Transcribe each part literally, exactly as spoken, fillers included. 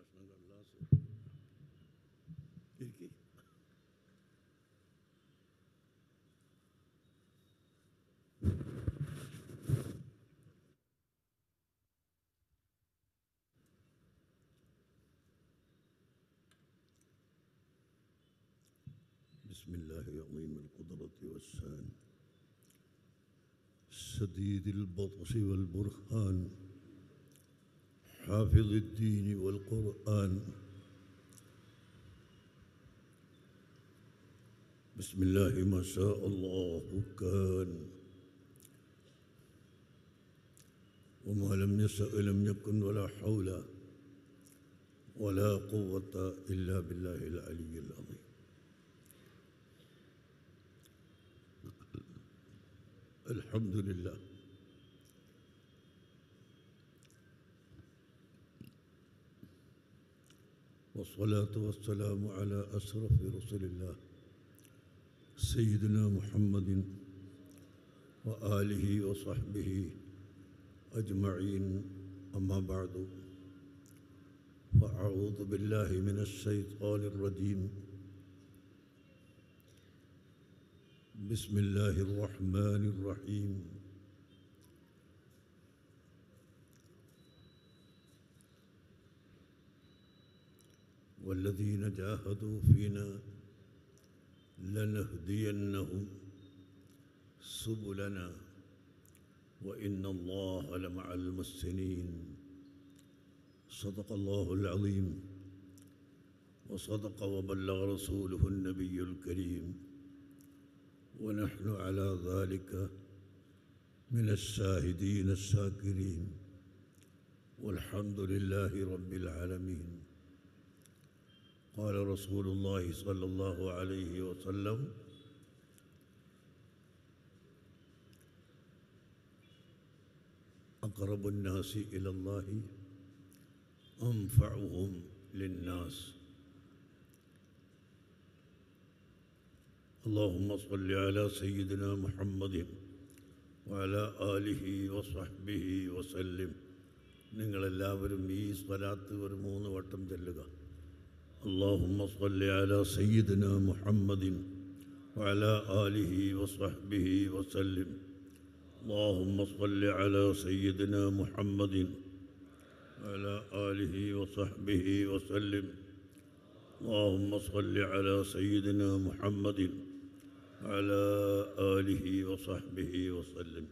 പ്രശ്നം കടലാസ് ഇരിക്കി. بسم الله عظيم القدرة والشان شديد البطش والبرهان حافظ الدين والقرآن. بسم الله ما شاء الله كان وما لم يشأ لم يكن ولا حول ولا قوة إلا بالله العلي العظيم. الحمد لله والصلاة والسلام على أشرف رسل الله سيدنا محمد وآله وصحبه أجمعين. أما بعد فأعوذ بالله من الشيطان الرجيم. بسم الله الرحمن الرحيم. والذين جاهدوا فينا لنهدينهم سبلنا وإن الله لمع المحسنين. صدق الله العظيم وصدق وبلغ رسوله النبي الكريم ونحن على ذلك من الشاهدين الشاكرين والحمد لله رب العالمين. قال رسول الله صلى الله عليه وسلم: أقرب الناس إلى الله أنفعهم للناس. اللهم صل على سيدنا محمد وعلى آله وصحبه وسلم. നിങ്ങളെല്ലാവരും ഈ സ്വലാത്ത് ഒരു മൂന്ന് വട്ടം ചൊല്ലുക. اللهم صل على سيدنا محمد وعلى آله وصحبه وسلم. اللهم صل على سيدنا محمد وعلى آله وصحبه وسلم. اللهم صل على سيدنا محمد وعلى آله وصحبه وسلم.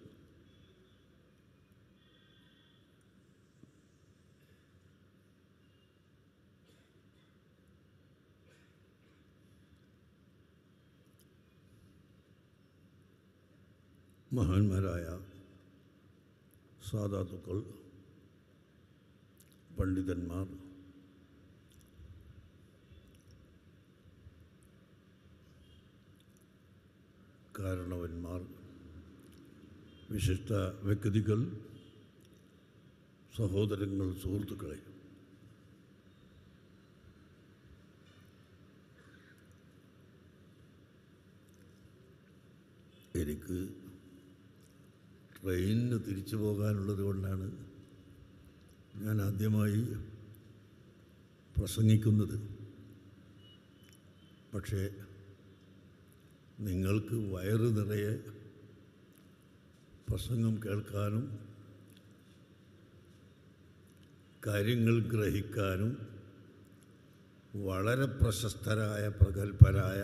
മഹാന്മാരായ സാദാത്തുക്കൾ, പണ്ഡിതന്മാർ, കാരണവന്മാർ, വിശിഷ്ട വ്യക്തികൾ, സഹോദരങ്ങൾ, സുഹൃത്തുക്കളെ, എനിക്ക് ട്രെയിനിന് തിരിച്ചു പോകാനുള്ളത് കൊണ്ടാണ് ഞാൻ ആദ്യമായി പ്രസംഗിക്കുന്നത്. പക്ഷേ നിങ്ങൾക്ക് വയറ് നിറയെ പ്രസംഗം കേൾക്കാനും കാര്യങ്ങൾ ഗ്രഹിക്കാനും വളരെ പ്രശസ്തരായ പ്രഗത്ഭരായ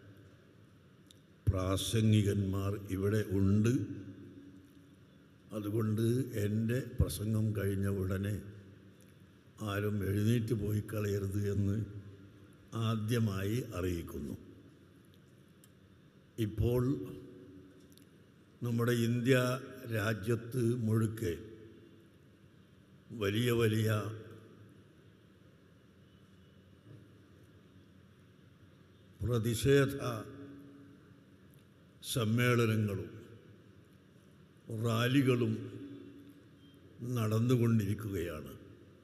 പ്രാസംഗികന്മാർ ഇവിടെ ഉണ്ട്. അതുകൊണ്ട് എൻ്റെ പ്രസംഗം കഴിഞ്ഞ ഉടനെ ആരും എഴുന്നേറ്റ് പോയി കളയരുത് എന്ന് ആദ്യമായി അറിയിക്കുന്നു. ഇപ്പോൾ നമ്മുടെ ഇന്ത്യ രാജ്യത്ത് മുഴുക്കെ വലിയ വലിയ പ്രതിഷേധ സമ്മേളനങ്ങളും റാലികളും നടന്നുകൊണ്ടിരിക്കുകയാണ്.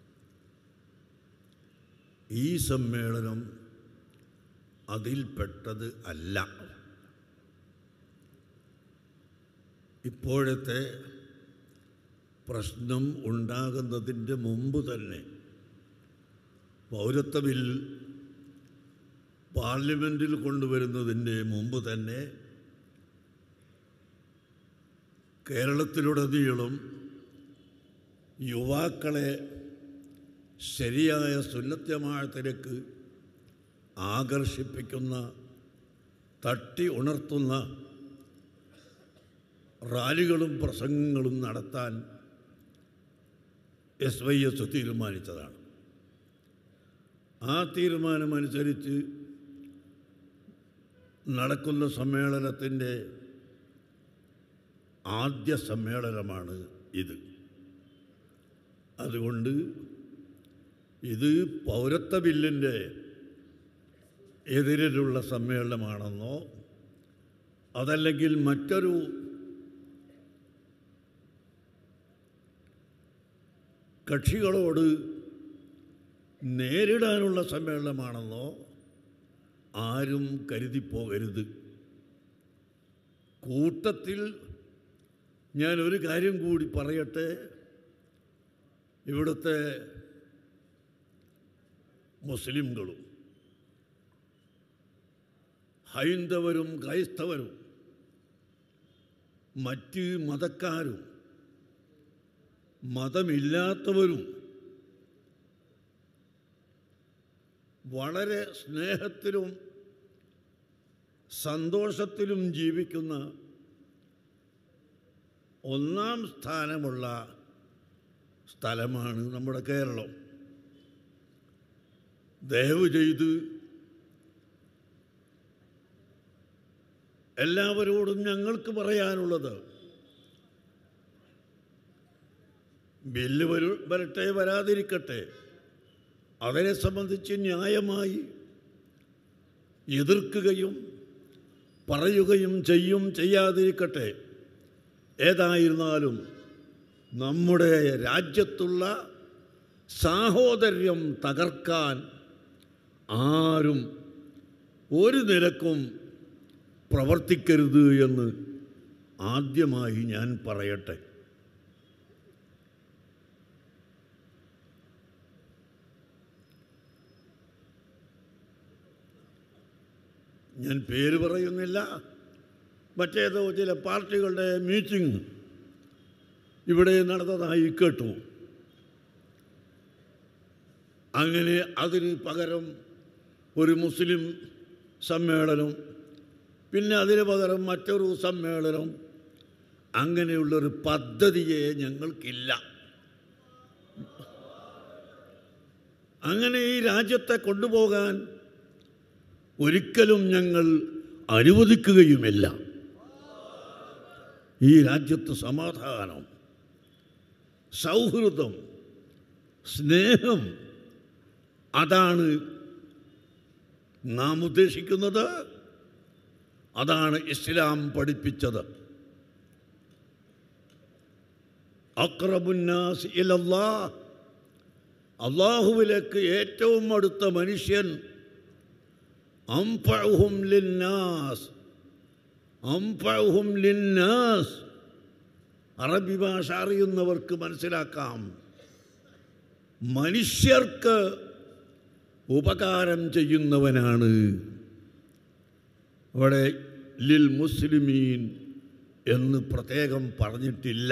ഈ സമ്മേളനം അതിൽപ്പെട്ടത് അല്ല. ഇപ്പോഴത്തെ പ്രശ്നം ഉണ്ടാകുന്നതിൻ്റെ മുമ്പ് തന്നെ പൗരത്വ ബിൽ പാർലമെൻറ്റിൽ കൊണ്ടുവരുന്നതിൻ്റെ മുമ്പ് തന്നെ കേരളത്തിലുടനീളം യുവാക്കളെ ശരിയായ സുന്നത്യമാഴത്തിലേക്ക് ആകർഷിപ്പിക്കുന്ന, തട്ടി ഉണർത്തുന്ന റാലികളും പ്രസംഗങ്ങളും നടത്താൻ എസ് വൈ എസ് തീരുമാനിച്ചതാണ്. ആ തീരുമാനമനുസരിച്ച് നടക്കുന്ന സമ്മേളനത്തിൻ്റെ ആദ്യ സമ്മേളനമാണ് ഇത്. അതുകൊണ്ട് ഇത് പൗരത്വ ബില്ലിൻ്റെ എതിരിലുള്ള സമ്മേളനമാണെന്നോ അതല്ലെങ്കിൽ മറ്റൊരു കക്ഷികളോട് നേരിടാനുള്ള സമ്മേളനമാണെന്നോ ആരും കരുതിപ്പോകരുത്. കൂട്ടത്തിൽ ഞാൻ ഒരു കാര്യം കൂടി പറയട്ടെ. ഇവിടുത്തെ മുസ്ലിംകളും ഹൈന്ദവരും ക്രൈസ്തവരും മറ്റ് മതക്കാരും മതമില്ലാത്തവരും വളരെ സ്നേഹത്തിലും സന്തോഷത്തിലും ജീവിക്കുന്ന ഒന്നാം സ്ഥാനമുള്ള സ്ഥലമാണ് നമ്മുടെ കേരളം. ദയവ് ചെയ്ത് എല്ലാവരോടും ഞങ്ങൾക്ക് പറയാനുള്ളത്, ബില്ല് വരു വരട്ടെ വരാതിരിക്കട്ടെ, അതിനെ സംബന്ധിച്ച് ന്യായമായി എതിർക്കുകയും പറയുകയും ചെയ്യും, ചെയ്യാതിരിക്കട്ടെ. ഏതായിരുന്നാലും നമ്മുടെ രാജ്യത്തുള്ള സാഹോദര്യം തകർക്കാൻ ആരും ഒരു നിലക്കും പ്രവർത്തിക്കരുത് എന്ന് ആദ്യമായി ഞാൻ പറയട്ടെ. ഞാൻ പേര് പറയുന്നില്ല. മറ്റേതോ ചില പാർട്ടികളുടെ മീറ്റിംഗ് ഇവിടെ നടന്നതായി കേട്ടു. അങ്ങനെ അതിന് പകരം ഒരു മുസ്ലിം സമ്മേളനം, പിന്നെ അതിന് പകരം മറ്റൊരു സമ്മേളനം, അങ്ങനെയുള്ളൊരു പദ്ധതിയെ ഞങ്ങൾക്കില്ല. അങ്ങനെ ഈ രാജ്യത്തെ കൊണ്ടുപോകാൻ ഒരിക്കലും ഞങ്ങൾ അനുവദിക്കുകയുമില്ല. ഈ രാജ്യത്ത് സമാധാനം, സൗഹൃദം, സ്നേഹം, അതാണ് നാം ഉദ്ദേശിക്കുന്നത്. അതാണ് ഇസ്ലാം പഠിപ്പിച്ചത്. അഖ്റബുന്നാസ് ഇലല്ലാഹ്, അല്ലാഹുവിലേക്ക് ഏറ്റവും അടുത്ത മനുഷ്യൻ അംഫഉഹും ലിന്നാസ്, അംഫഉഹും ലിന്നാസ്. അറബി ഭാഷ അറിയുന്നവർക്ക് മനസ്സിലാക്കാം. മനുഷ്യർക്ക് ഉപകാരം ചെയ്യുന്നവനാണ്. അവിടെ ലിൽ മുസ്ലിമീൻ എന്ന് പ്രത്യേകം പറഞ്ഞിട്ടില്ല.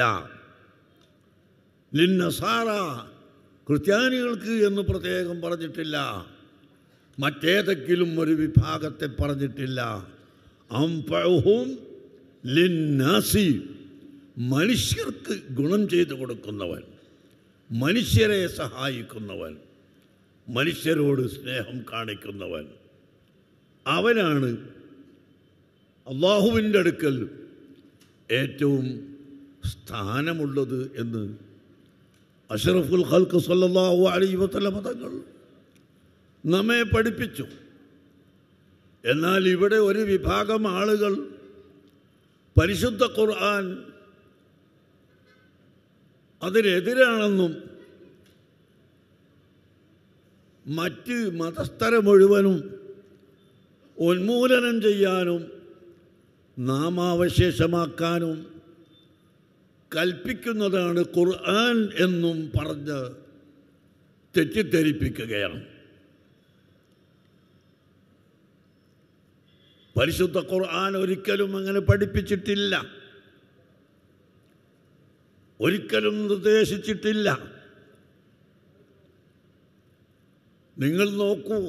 ലിൻ നസാറ, ക്രിസ്ത്യാനികൾക്ക് എന്ന് പ്രത്യേകം പറഞ്ഞിട്ടില്ല. മറ്റേതെങ്കിലും ഒരു വിഭാഗത്തെ പറഞ്ഞിട്ടില്ല. അംഫഉഹും ലിന്നാസി, മനുഷ്യർക്ക് ഗുണം ചെയ്തു കൊടുക്കുന്നവൻ, മനുഷ്യരെ സഹായിക്കുന്നവൻ, മനുഷ്യരോട് സ്നേഹം കാണിക്കുന്നവൻ, അവനാണ് അള്ളാഹുവിൻ്റെ അടുക്കൽ ഏറ്റവും സ്ഥാനമുള്ളത് എന്ന് അഷ്റഫുൽ ഖൽഖ് സല്ലല്ലാഹു അലൈഹി വസല്ലം തങ്ങൾ നമ്മെ പഠിപ്പിച്ചു. എന്നാൽ ഇവിടെ ഒരു വിഭാഗം ആളുകൾ പരിശുദ്ധ ഖുർആൻ അതിനെതിരാണെന്നും മറ്റ് മതസ്ഥരെ മുഴുവനും ഉന്മൂലനം ചെയ്യാനും നാമാവശേഷമാക്കാനും കൽപ്പിക്കുന്നതാണ് ഖുർആൻ എന്നും പറഞ്ഞ് തെറ്റിദ്ധരിപ്പിക്കുകയാണ്. പരിശുദ്ധ ഖുർആൻ ഒരിക്കലും അങ്ങനെ പഠിപ്പിച്ചിട്ടില്ല, ഒരിക്കലും നിർദ്ദേശിച്ചിട്ടില്ല. നിങ്ങൾ നോക്കൂ,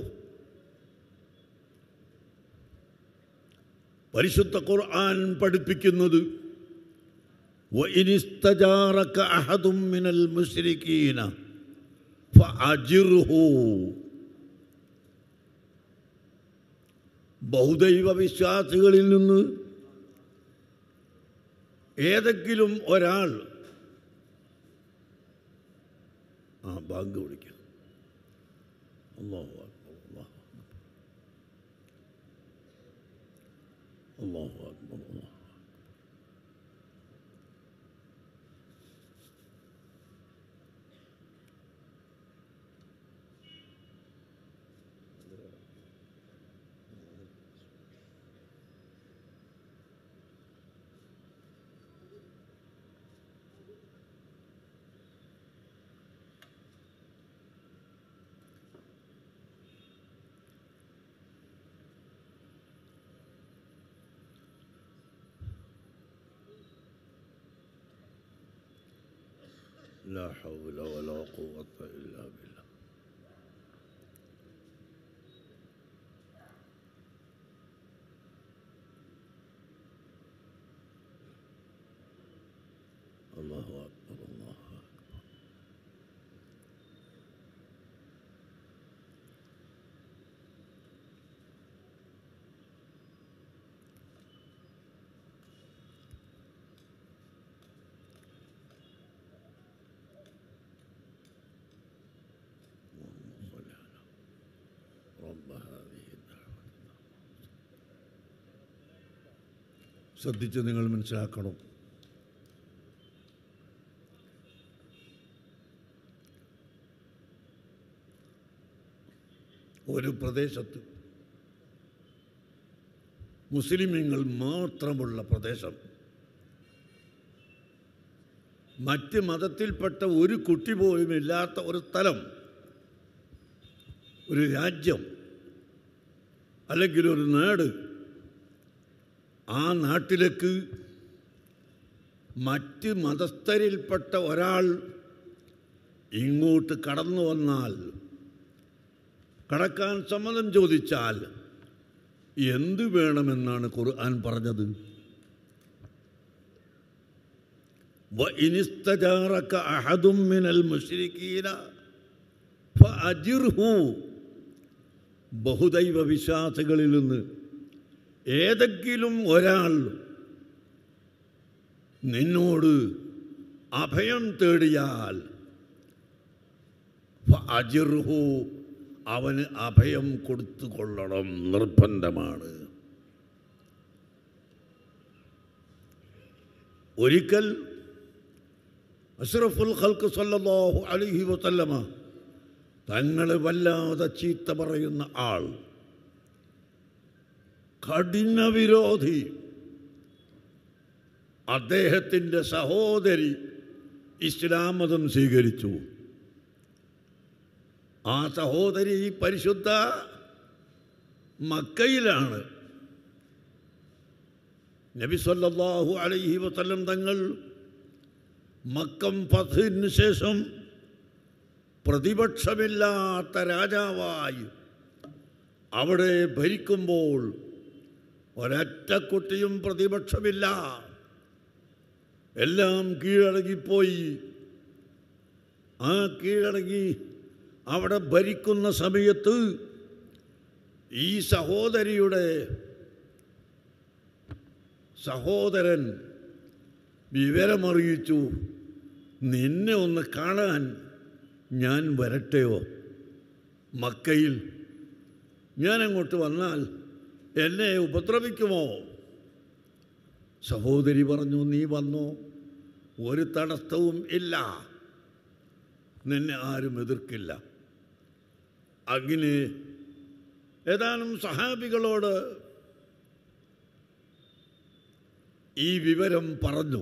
പരിശുദ്ധ ഖുർആൻ പഠിപ്പിക്കുന്നത് وَإِنِ اسْتَجَارَكَ أَحَدٌ مِّنَ الْمُشْرِكِينَ فَأَجِرْهُ. ബഹുദൈവ വിശ്വാസികളിൽ നിന്ന് ഏതെങ്കിലും ഒരാൾ ആ ബാങ്ക് വിളിക്കും. അല്ലാഹു അക്ബർ, അല്ലാഹു അക്ബർ, അല്ലാഹു. لا حول ولا قوة إلا بالله. الله أكبر، الله أكبر. ശ്രദ്ധിച്ച് നിങ്ങൾ മനസ്സിലാക്കണം, ഒരു പ്രദേശത്ത് മുസ്ലിമീങ്ങൾ മാത്രമുള്ള പ്രദേശം, മറ്റ് മതത്തിൽപ്പെട്ട ഒരു കുട്ടി പോലും ഇല്ലാത്ത ഒരു സ്ഥലം, ഒരു രാജ്യം അല്ലെങ്കിൽ ഒരു നാട്, ആ നാട്ടിലേക്ക് മറ്റ് മതസ്ഥരിൽപ്പെട്ട ഒരാൾ ഇങ്ങോട്ട് കടന്നു വന്നാൽ, കടക്കാൻ സമ്മതം ചോദിച്ചാൽ എന്ത് വേണമെന്നാണ് ഖുർആൻ പറഞ്ഞത്? وَإِنِ اسْتَجَارَكَ أَحَدٌ مِّنَ الْمُشْرِكِينَ فَأَجِرْهُ. ബഹുദൈവ വിശ്വാസികളിൽ നിന്ന് ഏതെങ്കിലും ഒരാൾ നിന്നോട് അഭയം തേടിയാൽ ഫഅജിർഹു, അവന് അഭയം കൊടുത്തുകൊള്ളണം, നിർബന്ധമാണ്. ഒരിക്കൽ അഷ്റഫുൽ ഖൽഖ് സല്ലല്ലാഹു അലൈഹി വസല്ലമ തങ്ങളെ വല്ലാതെ ചീത്ത പറയുന്ന ആൾ, കഠിന വിരോധി, അദ്ദേഹത്തിൻ്റെ സഹോദരി ഇസ്ലാം മതം സ്വീകരിച്ചു. ആ സഹോദരി പരിശുദ്ധ മക്കയിലാണ്. നബി സല്ലല്ലാഹു അലൈഹി വസല്ലം തങ്ങൾ മക്കം ഫത്ഹിന് ശേഷം പ്രതിപക്ഷമില്ലാത്ത രാജാവായി അവിടെ ഭരിക്കുമ്പോൾ ഒരൊറ്റ കുട്ടിയും പ്രതിപക്ഷമില്ല, എല്ലാം കീഴടങ്ങിപ്പോയി. ആ കീഴടങ്ങി അവിടെ ഭരിക്കുന്ന സമയത്ത് ഈ സഹോദരിയുടെ സഹോദരൻ വിവരമറിയിച്ചു, നിന്നെ ഒന്ന് കാണാൻ ഞാൻ വരട്ടെയോ മക്കയിൽ? ഞാനങ്ങോട്ട് വന്നാൽ എന്നെ ഉപദ്രവിക്കുമോ? സഹോദരി പറഞ്ഞു, നീ വന്നോ, ഒരു തടസ്സവും ഇല്ല, നിന്നെ ആരും എതിർക്കില്ല. അങ്ങനെ ഏതാനും സഹാബികളോട് ഈ വിവരം പറഞ്ഞു.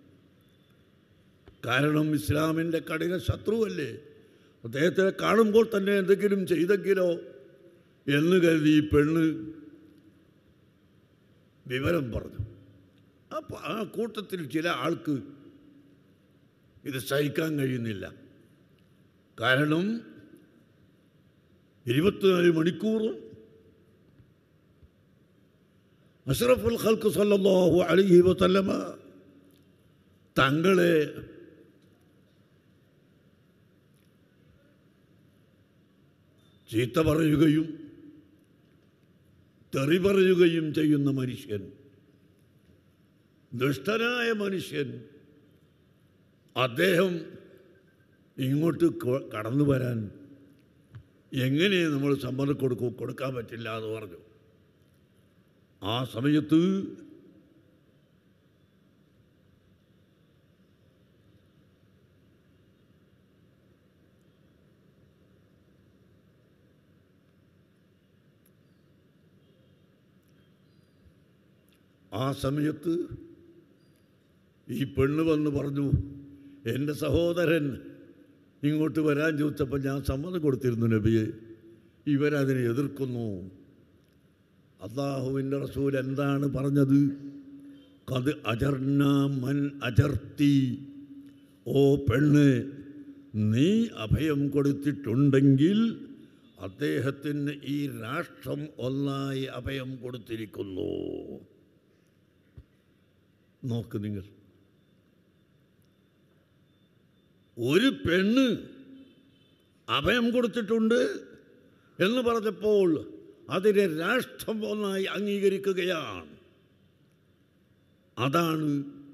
കാരണം ഇസ്ലാമിൻ്റെ കഠിന ശത്രുവല്ലേ, അദ്ദേഹത്തെ കാണുമ്പോൾ തന്നെ എന്തെങ്കിലും ചെയ്തെങ്കിലോ എന്ന് കരുതി ഈ പെണ്ണ് വിവരം പറഞ്ഞു. അപ്പോൾ ആ കൂട്ടത്തിൽ ചില ആൾക്ക് ഇത് സഹിക്കാൻ കഴിയുന്നില്ല. കാരണം ഇരുപത്തിനാല് മണിക്കൂറും അഷ്റഫുൽ ഖൽഖ് സല്ലല്ലാഹു അലൈഹി വസല്ലമ തങ്ങളെ ചീത്ത പറയുകയും തെറി പറയുകയും ചെയ്യുന്ന മനുഷ്യൻ, ദുഷ്ടനായ മനുഷ്യൻ, അദ്ദേഹം ഇങ്ങോട്ട് കടന്നു വരാൻ എങ്ങനെ നമ്മൾ സമ്മതം കൊടുക്കും? കൊടുക്കാൻ പറ്റില്ല എന്ന് പറഞ്ഞു. ആ സമയത്ത് ആ സമയത്ത് ഈ പെണ്ണ് വന്ന് പറഞ്ഞു, എൻ്റെ സഹോദരൻ ഇങ്ങോട്ട് വരാൻ ചോദിച്ചപ്പോൾ ഞാൻ സമ്മതം കൊടുത്തിരുന്നു നബിയെ, ഇവരതിനെ എതിർക്കുന്നു. അല്ലാഹുവിൻ്റെ റസൂൽ എന്താണ് പറഞ്ഞത്? ഖദ് അജർനാ മൻ അജർത്തി, ഓ പെണ്ണ്, നീ അഭയം കൊടുത്തിട്ടുണ്ടെങ്കിൽ അദ്ദേഹത്തിന് ഈ രാഷ്ട്രം ഒന്നായി അഭയം കൊടുത്തിരിക്കുന്നു. നോക്ക് നിങ്ങൾ, ഒരു പെണ്ണ് അഭയം കൊടുത്തിട്ടുണ്ട് എന്ന് പറഞ്ഞപ്പോൾ അതിനെ രാഷ്ട്രം ഒന്നായി അംഗീകരിക്കുകയാണ്. അതാണ്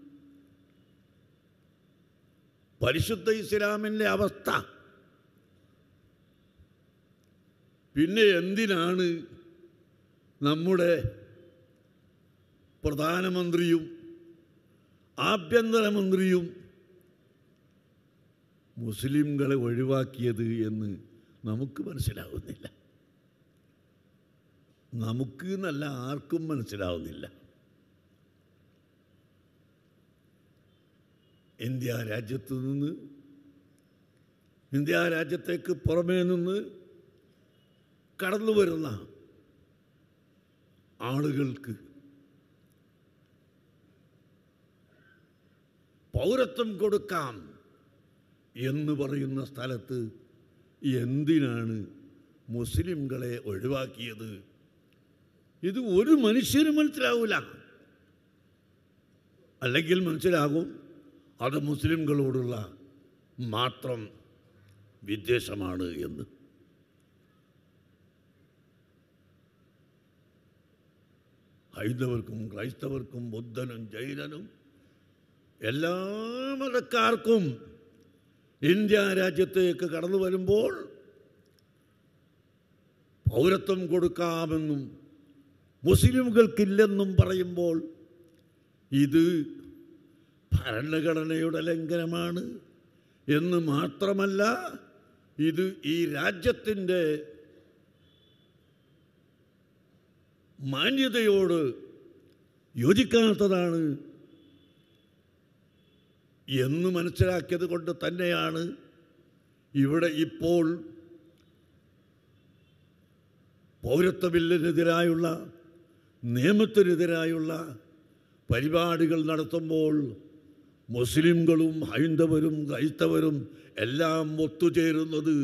പരിശുദ്ധ ഇസ്ലാമിൻ്റെ അവസ്ഥ. പിന്നെ എന്തിനാണ് നമ്മുടെ പ്രധാനമന്ത്രിയും ആഭ്യന്തരമന്ത്രിയും മുസ്ലിംകളെ ഒഴിവാക്കിയത് എന്ന് നമുക്ക് മനസ്സിലാവുന്നില്ല. നമുക്ക് നല്ല ആർക്കും മനസ്സിലാവുന്നില്ല. ഇന്ത്യ രാജ്യത്ത് നിന്ന് ഇന്ത്യ രാജ്യത്തേക്ക് പുറമേ നിന്ന് കടന്നു വരുന്ന ആളുകൾക്ക് പൗരത്വം കൊടുക്കാം എന്ന് പറയുന്ന സ്ഥലത്ത് എന്തിനാണ് മുസ്ലിംകളെ ഒഴിവാക്കിയത്? ഇത് ഒരു മനുഷ്യനും മനസ്സിലാവില്ല. അല്ലെങ്കിൽ മനസ്സിലാകും അത് മുസ്ലിംകളോടുള്ള മാത്രം വിദ്വേഷമാണ് എന്ന്. ഹൈന്ദവർക്കും ക്രൈസ്തവർക്കും ബുദ്ധനും ജൈനനും എല്ലാ മതക്കാർക്കും ഇന്ത്യ രാജ്യത്തേക്ക് കടന്നു വരുമ്പോൾ പൗരത്വം കൊടുക്കാമെന്നും മുസ്ലിംകൾക്കില്ലെന്നും പറയുമ്പോൾ ഇത് ഭരണഘടനയുടെ ലംഘനമാണ് എന്ന് മാത്രമല്ല, ഇത് ഈ രാജ്യത്തിൻ്റെ മാന്യതയോട് യോജിക്കാത്തതാണ് എന്ന് മനസ്സിലാക്കിയത് കൊണ്ട് തന്നെയാണ് ഇവിടെ ഇപ്പോൾ പൗരത്വ ബില്ലിനെതിരായുള്ള നിയമത്തിനെതിരായുള്ള പരിപാടികൾ നടത്തുമ്പോൾ മുസ്ലിംകളും ഹൈന്ദവരും ക്രൈസ്തവരും എല്ലാം ഒത്തുചേരുന്നത്.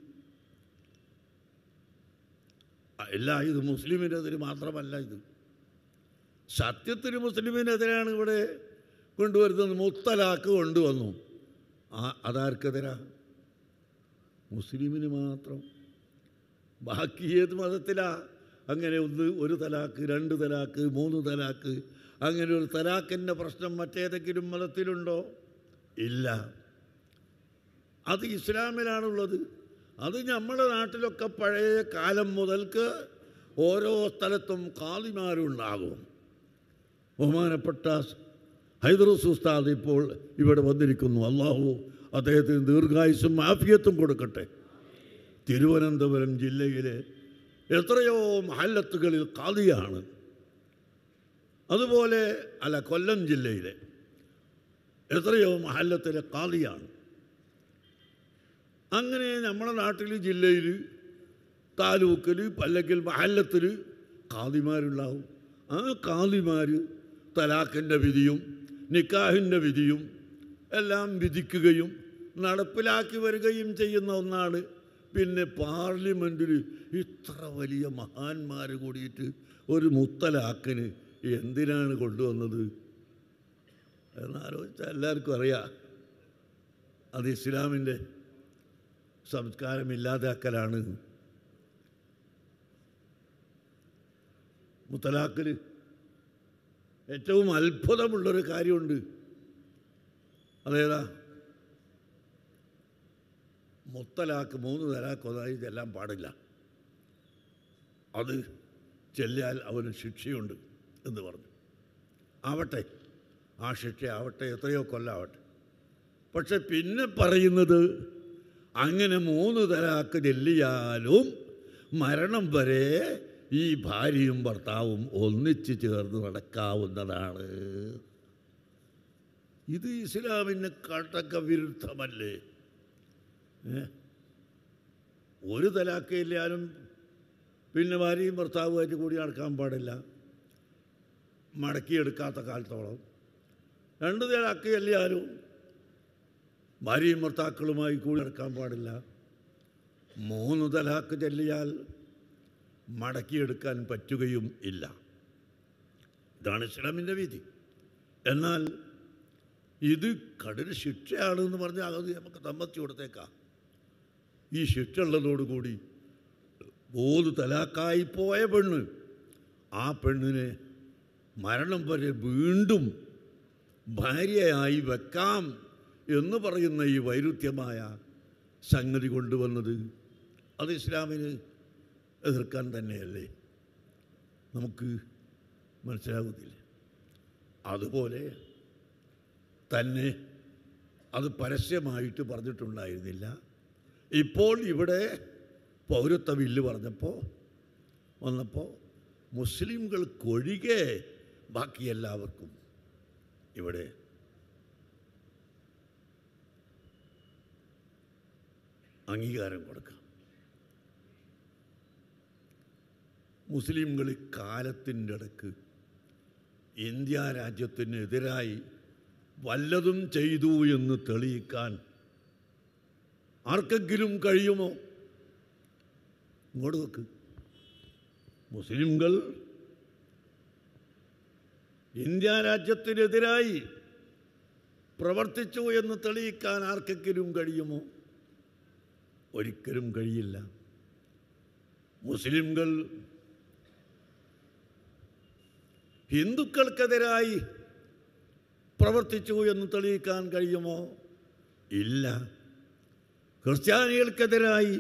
അല്ല, ഇത് മുസ്ലിമിനെതിരെ മാത്രമല്ല, ഇത് സത്യത്തിന് മുസ്ലിമിനെതിരാണ് ഇവിടെ കൊണ്ടുവരുന്നത്. മുത്തലാഖ് കൊണ്ടുവന്നു. ആ അതാർക്കെതിരാ? മുസ്ലിമിന് മാത്രം. ബാക്കി ഏത് മതത്തിലാ അങ്ങനെ ഒന്ന് ഒരു തലാക്ക്, രണ്ട് തലാക്ക്, മൂന്ന് തലാക്ക്, അങ്ങനെ ഒരു തലാക്കിൻ്റെ പ്രശ്നം മറ്റേതെങ്കിലും മതത്തിലുണ്ടോ? ഇല്ല. അത് ഇസ്ലാമിലാണുള്ളത്. അത് നമ്മുടെ നാട്ടിലൊക്കെ പഴയ കാലം മുതൽക്ക് ഓരോ സ്ഥലത്തും ഖാദിമാരുണ്ടാകും. ബഹുമാനപ്പെട്ട ഹൈദറുസ് ഉസ്താദ് ഇപ്പോൾ ഇവിടെ വന്നിരിക്കുന്നു. അള്ളാഹു അദ്ദേഹത്തിന് ദീർഘായുസ്സും ആഫിയത്തും കൊടുക്കട്ടെ. തിരുവനന്തപുരം ജില്ലയിലെ എത്രയോ മഹല്ലത്തുകളിൽ ഖാദിയാണ്. അതുപോലെ അല്ല, കൊല്ലം ജില്ലയിലെ എത്രയോ മഹല്ലത്തിലെ ഖാദിയാണ്. അങ്ങനെ നമ്മുടെ നാട്ടിൽ ജില്ലയിൽ താലൂക്കിൽ അല്ലെങ്കിൽ മഹല്ലത്തിൽ ഖാദിമാരുണ്ടാവും. ആ കാളിമാർ തലാഖിൻ്റെ വിധിയും നിക്കാഹിൻ്റെ വിധിയും എല്ലാം വിധിക്കുകയും നടപ്പിലാക്കി വരികയും ചെയ്യുന്ന ഒന്നാണ്. പിന്നെ പാർലമെൻറ്റിൽ ഇത്ര വലിയ മഹാന്മാർ കൂടിയിട്ട് ഒരു മുത്തലാഖിന് എന്തിനാണ് കൊണ്ടുവന്നത് എന്നാലോചിച്ചാൽ എല്ലാവർക്കും അറിയാം, അത് ഇസ്ലാമിൻ്റെ സംസ്കാരം ഇല്ലാതാക്കലാണ്. മുത്തലാഖിൽ ഏറ്റവും അത്ഭുതമുള്ളൊരു കാര്യമുണ്ട്. അതേതാ? മുത്തലാഖ് മൂന്ന് തലാഖ് ഒന്നായി ചെല്ലാൻ പാടില്ല. അത് ചെല്ലിയാൽ അവന് ശിക്ഷയുണ്ട് എന്ന് പറഞ്ഞു. ആവട്ടെ, ആ ശിക്ഷ ആവട്ടെ, എത്രയോ കൊല്ലാവട്ടെ. പക്ഷെ പിന്നെ പറയുന്നത് അങ്ങനെ മൂന്ന് തലാഖ് ചെല്ലിയാലും മരണം വരെ ഈ ഭാര്യയും ഭർത്താവും ഒന്നിച്ച് ചേർന്ന് നടക്കാവുന്നതാണ്. ഇത് ഇസ്ലാമിന് കടക വിരുദ്ധമല്ലേ? ഒരു തലാഖ് ചെല്ലിയാലും പിന്നെ ഭാര്യയും ഭർത്താവുമായിട്ട് കൂടി നടക്കാൻ പാടില്ല മടക്കിയെടുക്കാത്ത കാലത്തോളം. രണ്ട് തലാഖ് ചെല്ലിയാലും ഭാര്യയും ഭർത്താക്കളുമായി കൂടി നടക്കാൻ പാടില്ല. മൂന്ന് തലാഖ് ചെല്ലിയാൽ മടക്കിയെടുക്കാൻ പറ്റുകയും ഇല്ല. ഇതാണ് ഇസ്ലാമിൻ്റെ വിധി. എന്നാൽ ഇത് കഠിന ശിക്ഷയാണെന്ന് പറഞ്ഞാൽ അത് നമുക്ക് സമ്മതിച്ചു കൊടുത്തേക്കാം. ഈ ശിക്ഷ ഉള്ളതോടുകൂടി മൂന്ന് തലാഖായി പോയ പെണ്ണ്, ആ പെണ്ണിനെ മരണം വരെ വീണ്ടും ഭാര്യയായി വെക്കാം എന്ന് പറയുന്ന ഈ വൈരുദ്ധ്യമായ സംഗതി കൊണ്ടുവന്നത് അത് ഇസ്ലാമിന് എതിർക്കാൻ തന്നെയല്ലേ? നമുക്ക് മനസ്സിലാകുന്നില്ല. അതുപോലെ തന്നെ അത് പരസ്യമായിട്ട് പറഞ്ഞിട്ടുണ്ടായിരുന്നില്ല. ഇപ്പോൾ ഇവിടെ പൗരത്വ ബില്ല് പറഞ്ഞപ്പോൾ വന്നപ്പോൾ മുസ്ലിംകൾക്കൊഴികെ ബാക്കി എല്ലാവർക്കും ഇവിടെ അംഗീകാരം കൊടുക്കാം. മുസ്ലിംകൾ കാലത്തിൻ്റെ ഇടക്ക് ഇന്ത്യ രാജ്യത്തിനെതിരായി വല്ലതും ചെയ്തു എന്ന് തെളിയിക്കാൻ ആർക്കെങ്കിലും കഴിയുമോ? ഇങ്ങോട്ട് നോക്ക്. മുസ്ലിംകൾ ഇന്ത്യ രാജ്യത്തിനെതിരായി പ്രവർത്തിച്ചു എന്ന് തെളിയിക്കാൻ ആർക്കെങ്കിലും കഴിയുമോ? ഒരിക്കലും കഴിയില്ല. മുസ്ലിംകൾ ഹിന്ദുക്കൾക്കെതിരായി പ്രവർത്തിച്ചു എന്ന് തെളിയിക്കാൻ കഴിയുമോ? ഇല്ല. ക്രിസ്ത്യാനികൾക്കെതിരായി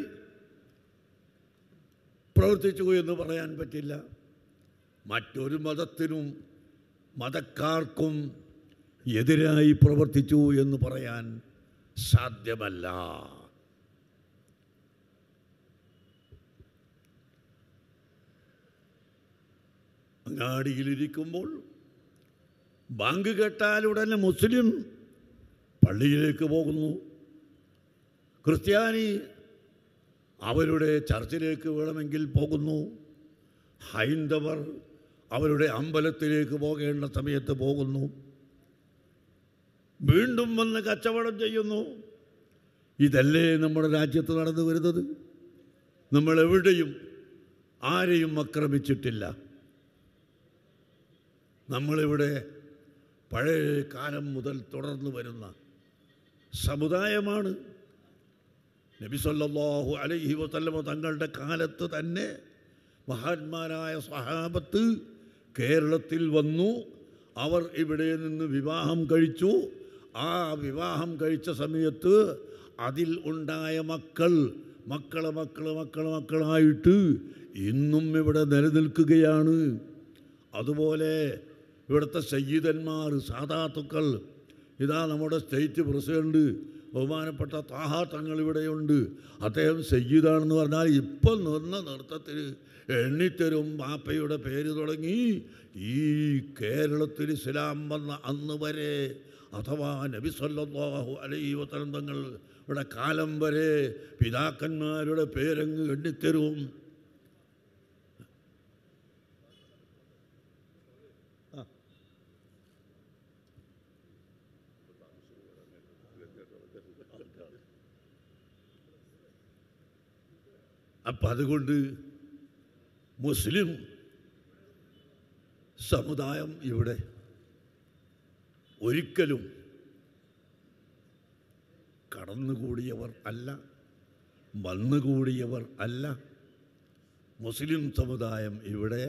പ്രവർത്തിച്ചു എന്ന് പറയാൻ പറ്റില്ല. മറ്റൊരു മതത്തിനും മതക്കാർക്കും എതിരായി പ്രവർത്തിച്ചു എന്ന് പറയാൻ സാധ്യമല്ല. അങ്ങാടിയിലിരിക്കുമ്പോൾ ബാങ്ക് കേട്ടാലുടനെ മുസ്ലിം പള്ളിയിലേക്ക് പോകുന്നു, ക്രിസ്ത്യാനി അവരുടെ ചർച്ചിലേക്ക് വേണമെങ്കിൽ പോകുന്നു, ഹൈന്ദവർ അവരുടെ അമ്പലത്തിലേക്ക് പോകേണ്ട സമയത്ത് പോകുന്നു, വീണ്ടും വന്ന് കച്ചവടം ചെയ്യുന്നു. ഇതല്ലേ നമ്മുടെ രാജ്യത്ത് നടന്നു വരുന്നത്? നമ്മളെവിടെയും ആരെയും ആക്രമിച്ചിട്ടില്ല. നമ്മളിവിടെ പഴയ കാലം മുതൽ തുടർന്നു വരുന്ന സമുദായമാണ്. നബി സല്ലല്ലാഹു അലൈഹി വസല്ലമ തങ്ങളുടെ കാലത്ത് തന്നെ മഹാന്മാരായ സ്വഹാബത്ത് കേരളത്തിൽ വന്നു. അവർ ഇവിടെ നിന്ന് വിവാഹം കഴിച്ചു. ആ വിവാഹം കഴിച്ച സമയത്ത് അതിൽ ഉണ്ടായ മക്കൾ മക്കളെ മക്കളെ മക്കളെ മക്കളായിട്ട് ഇന്നും ഇവിടെ നിലനിൽക്കുകയാണ്. അതുപോലെ ഇവിടുത്തെ സയ്യിദന്മാർ, സാദാത്തുക്കൾ, ഇതാ നമ്മുടെ സ്റ്റേറ്റ് പ്രസിഡൻറ്റ് ബഹുമാനപ്പെട്ട താഹ തങ്ങൾ ഇവിടെയുണ്ട്. അദ്ദേഹം സയ്യിദാണെന്ന് പറഞ്ഞാൽ ഇപ്പം നിന്ന നൃത്തത്തിൽ എണ്ണിത്തരും ബാപ്പയുടെ പേര് തുടങ്ങി ഈ കേരളത്തിൽ ഇസ്ലാം വന്ന അന്ന് വരെ, അഥവാ നബി സല്ലല്ലാഹു അലൈഹി വസല്ലം തങ്ങളുടെ കാലം വരെ പിതാക്കന്മാരുടെ പേരങ്ങ് എണ്ണിത്തരും. അപ്പം അതുകൊണ്ട് മുസ്ലിം സമുദായം ഇവിടെ ഒരിക്കലും കടന്നുകൂടിയവർ അല്ല, വന്നുകൂടിയവർ അല്ല. മുസ്ലിം സമുദായം ഇവിടെ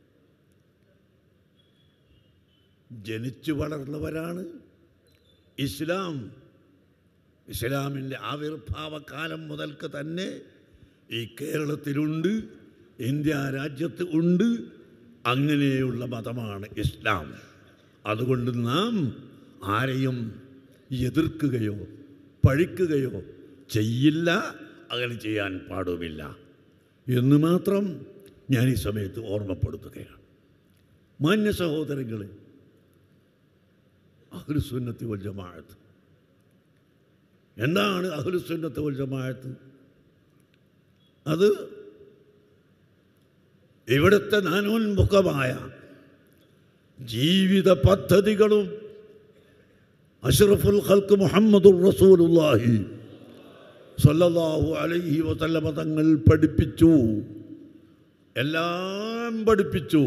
ജനിച്ചു വളർന്നവരാണ്. ഇസ്ലാം ഇസ്ലാമിൻ്റെ ആവിർഭാവകാലം മുതൽക്ക് തന്നെ ഈ കേരളത്തിലുണ്ട്, ഇന്ത്യ രാജ്യത്ത് ഉണ്ട്. അങ്ങനെയുള്ള മതമാണ് ഇസ്ലാം. അതുകൊണ്ട് നാം ആരെയും എതിർക്കുകയോ പഴിക്കുകയോ ചെയ്യില്ല, അങ്ങനെ ചെയ്യാൻ പാടുമില്ല എന്ന് മാത്രം ഞാൻ ഈ സമയത്ത് ഓർമ്മപ്പെടുത്തുകയാണ്. മാന്യ സഹോദരങ്ങളെ, അഹ്ലുസുന്നത്ത് വൽ ജമാഅത്ത് എന്താണ്? അഹ്ലുസുന്നത്ത് വൽ ജമാഅത്ത് അത് ഇവിടുത്തെ നാനോന്മുഖമായ ജീവിത പദ്ധതികളും അഷ്റഫുൽ ഖൽഖ് മുഹമ്മദുർ റസൂലുള്ളാഹി സ്വല്ലല്ലാഹു അലൈഹി വസല്ലമ തങ്ങൾ പഠിപ്പിച്ചു, എല്ലാം പഠിപ്പിച്ചു.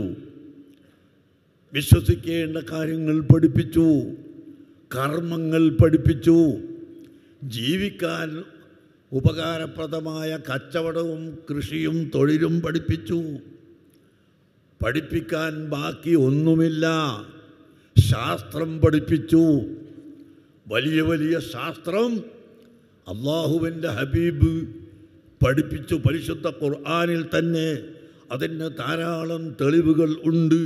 വിശ്വസിക്കേണ്ട കാര്യങ്ങൾ പഠിപ്പിച്ചു, കർമ്മങ്ങൾ പഠിപ്പിച്ചു, ജീവിക്കാൻ ഉപകാരപ്രദമായ കച്ചവടവും കൃഷിയും തൊഴിലും പഠിപ്പിച്ചു. പഠിപ്പിക്കാൻ ബാക്കി ഒന്നുമില്ല. ശാസ്ത്രം പഠിപ്പിച്ചു. വലിയ വലിയ ശാസ്ത്രം അള്ളാഹുവിൻ്റെ ഹബീബ് പഠിപ്പിച്ചു. പരിശുദ്ധ ഖുർആനിൽ തന്നെ അതിന് ധാരാളം തെളിവുകൾ ഉണ്ട്.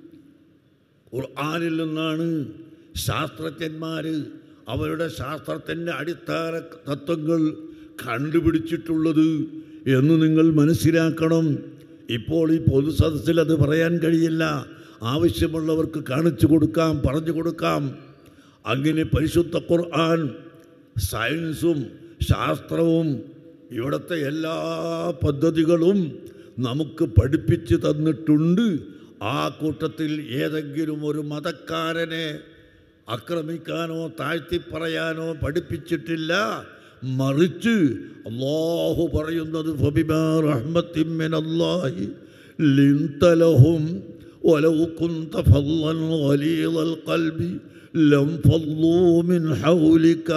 ഖുർആനിൽ നിന്നാണ് ശാസ്ത്രജ്ഞന്മാർ അവരുടെ ശാസ്ത്രത്തിൻ്റെ അടിസ്ഥാന തത്വങ്ങൾ കണ്ടുപിടിച്ചിട്ടുള്ളത് എന്ന് നിങ്ങൾ മനസ്സിലാക്കണം. ഇപ്പോൾ ഈ പൊതുസദസ്സിൽ അത് പറയാൻ കഴിയില്ല. ആവശ്യമുള്ളവർക്ക് കാണിച്ചു കൊടുക്കാം, പറഞ്ഞു കൊടുക്കാം. അങ്ങനെ പരിശുദ്ധ ഖുർആൻ സയൻസും ശാസ്ത്രവും ഇവിടുത്തെ എല്ലാ പദ്ധതികളും നമുക്ക് പഠിപ്പിച്ച് തന്നിട്ടുണ്ട്. ആ കൂട്ടത്തിൽ ഏതെങ്കിലും ഒരു മതക്കാരനെ ആക്രമിക്കാനോ താഴ്ത്തിപ്പറയാനോ പഠിപ്പിച്ചിട്ടില്ല. മറിച്ച് അല്ലാഹു പറയുന്നത് ഫബിമാ റഹ്മത്തിൻ മിനല്ലാഹി ലിൻത ലഹും വലൗ കുൻത ഫളൻ ഗലീദൽ ഖൽബി ലം ഫളൂ മിൻ ഹൗലിക.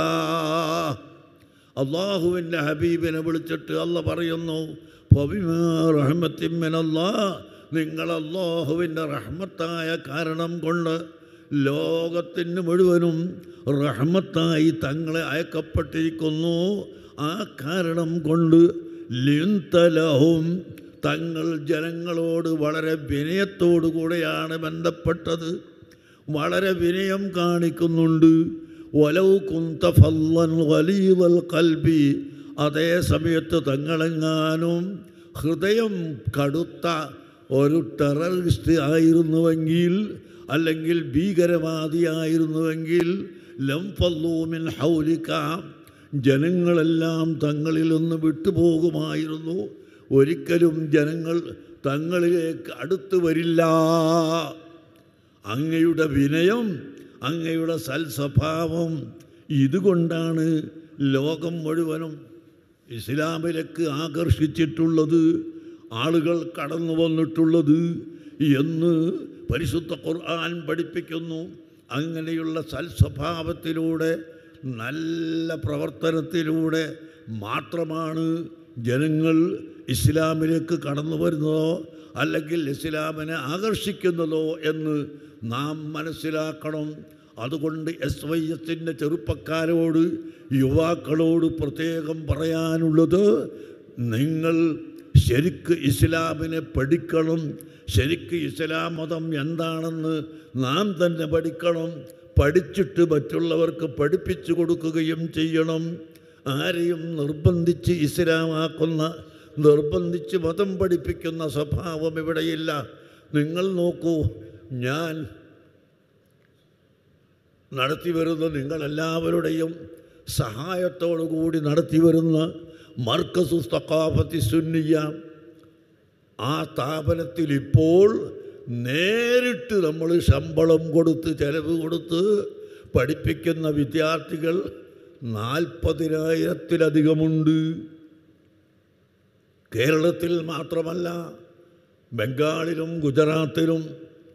അല്ലാഹുവിൻ്റെ ഹബീബിനെ വിളിച്ചിട്ട് അല്ലാഹു പറയുന്നു ഫബിമാ റഹ്മത്തിൻ മിനല്ലാഹ്, നിങ്ങൾ അല്ലാഹുവിൻ്റെ റഹ്മത്തായ കാരണം കൊണ്ട് ലോകത്തിന് മുഴുവനും റഹ്മത്തായി തങ്ങളെ അയക്കപ്പെട്ടിരിക്കുന്നു. ആ കാരണം കൊണ്ട് ലിൻതലഹും, തങ്ങൾ ജനങ്ങളോട് വളരെ വിനയത്തോടു കൂടെയാണ് ബന്ധപ്പെട്ടത്, വളരെ വിനയം കാണിക്കുന്നുണ്ട്. വലൗ കുന്ത ഫല്ലൻ ഗലീദൽ ഖൽബി, അതേ സമയത്ത് തങ്ങളെങ്ങാനും ഹൃദയം കടുത്ത ഒരു ടെററിസ്റ്റ് ആയിരുന്നുവെങ്കിൽ, അല്ലെങ്കിൽ ഭീകരവാദിയായിരുന്നുവെങ്കിൽ, ലം ഫല്ലൂ മിൻ ഹൗലിക, ജനങ്ങളെല്ലാം തങ്ങളിൽ നിന്ന് വിട്ടുപോകുമായിരുന്നു. ഒരിക്കലും ജനങ്ങൾ തങ്ങളിലേക്ക് അടുത്തു വരില്ല. അങ്ങയുടെ വിനയം, അങ്ങയുടെ സൽസ്വഭാവം, ഇതുകൊണ്ടാണ് ലോകം മുഴുവനും ഇസ്ലാമിലേക്ക് ആകർഷിച്ചിട്ടുള്ളത്, ആളുകൾ കടന്നു വന്നിട്ടുള്ളത് എന്ന് പരിശുദ്ധ ഖുർആൻ പഠിപ്പിക്കുന്നു. അങ്ങനെയുള്ള സൽസ്വഭാവത്തിലൂടെ നല്ല പ്രവർത്തനത്തിലൂടെ മാത്രമാണ് ജനങ്ങൾ ഇസ്ലാമിലേക്ക് കടന്നു വരുന്നതോ അല്ലെങ്കിൽ ഇസ്ലാമിനെ ആകർഷിക്കുന്നതോ എന്ന് നാം മനസ്സിലാക്കണം. അതുകൊണ്ട് എസ് വൈ എസിൻ്റെ ചെറുപ്പക്കാരോട്, യുവാക്കളോട് പ്രത്യേകം പറയാനുള്ളത്, നിങ്ങൾ ശരിക്ക് ഇസ്ലാമിനെ പഠിക്കണം. ശരിക്ക് ഇസ്ലാം മതം എന്താണെന്ന് നാം തന്നെ പഠിക്കണം. പഠിച്ചിട്ട് മറ്റുള്ളവർക്ക് പഠിപ്പിച്ചു കൊടുക്കുകയും ചെയ്യണം. ആരെയും നിർബന്ധിച്ച് ഇസ്ലാമാക്കുന്ന, നിർബന്ധിച്ച് മതം പഠിപ്പിക്കുന്ന സ്വഭാവം ഇവിടെയില്ല. നിങ്ങൾ നോക്കൂ, ഞാൻ നടത്തിവരുന്ന, നിങ്ങളെല്ലാവരുടെയും സഹായത്തോടു കൂടി നടത്തിവരുന്ന മർക്കസു സഖാഫത്തി സുന്നിയ, ആ സ്ഥാപനത്തിൽ ഇപ്പോൾ നേരിട്ട് നമ്മൾ ശമ്പളം കൊടുത്ത് ചെലവ് കൊടുത്ത് പഠിപ്പിക്കുന്ന വിദ്യാർത്ഥികൾ നാൽപ്പതിനായിരത്തിലധികമുണ്ട്. കേരളത്തിൽ മാത്രമല്ല, ബംഗാളിലും ഗുജറാത്തിലും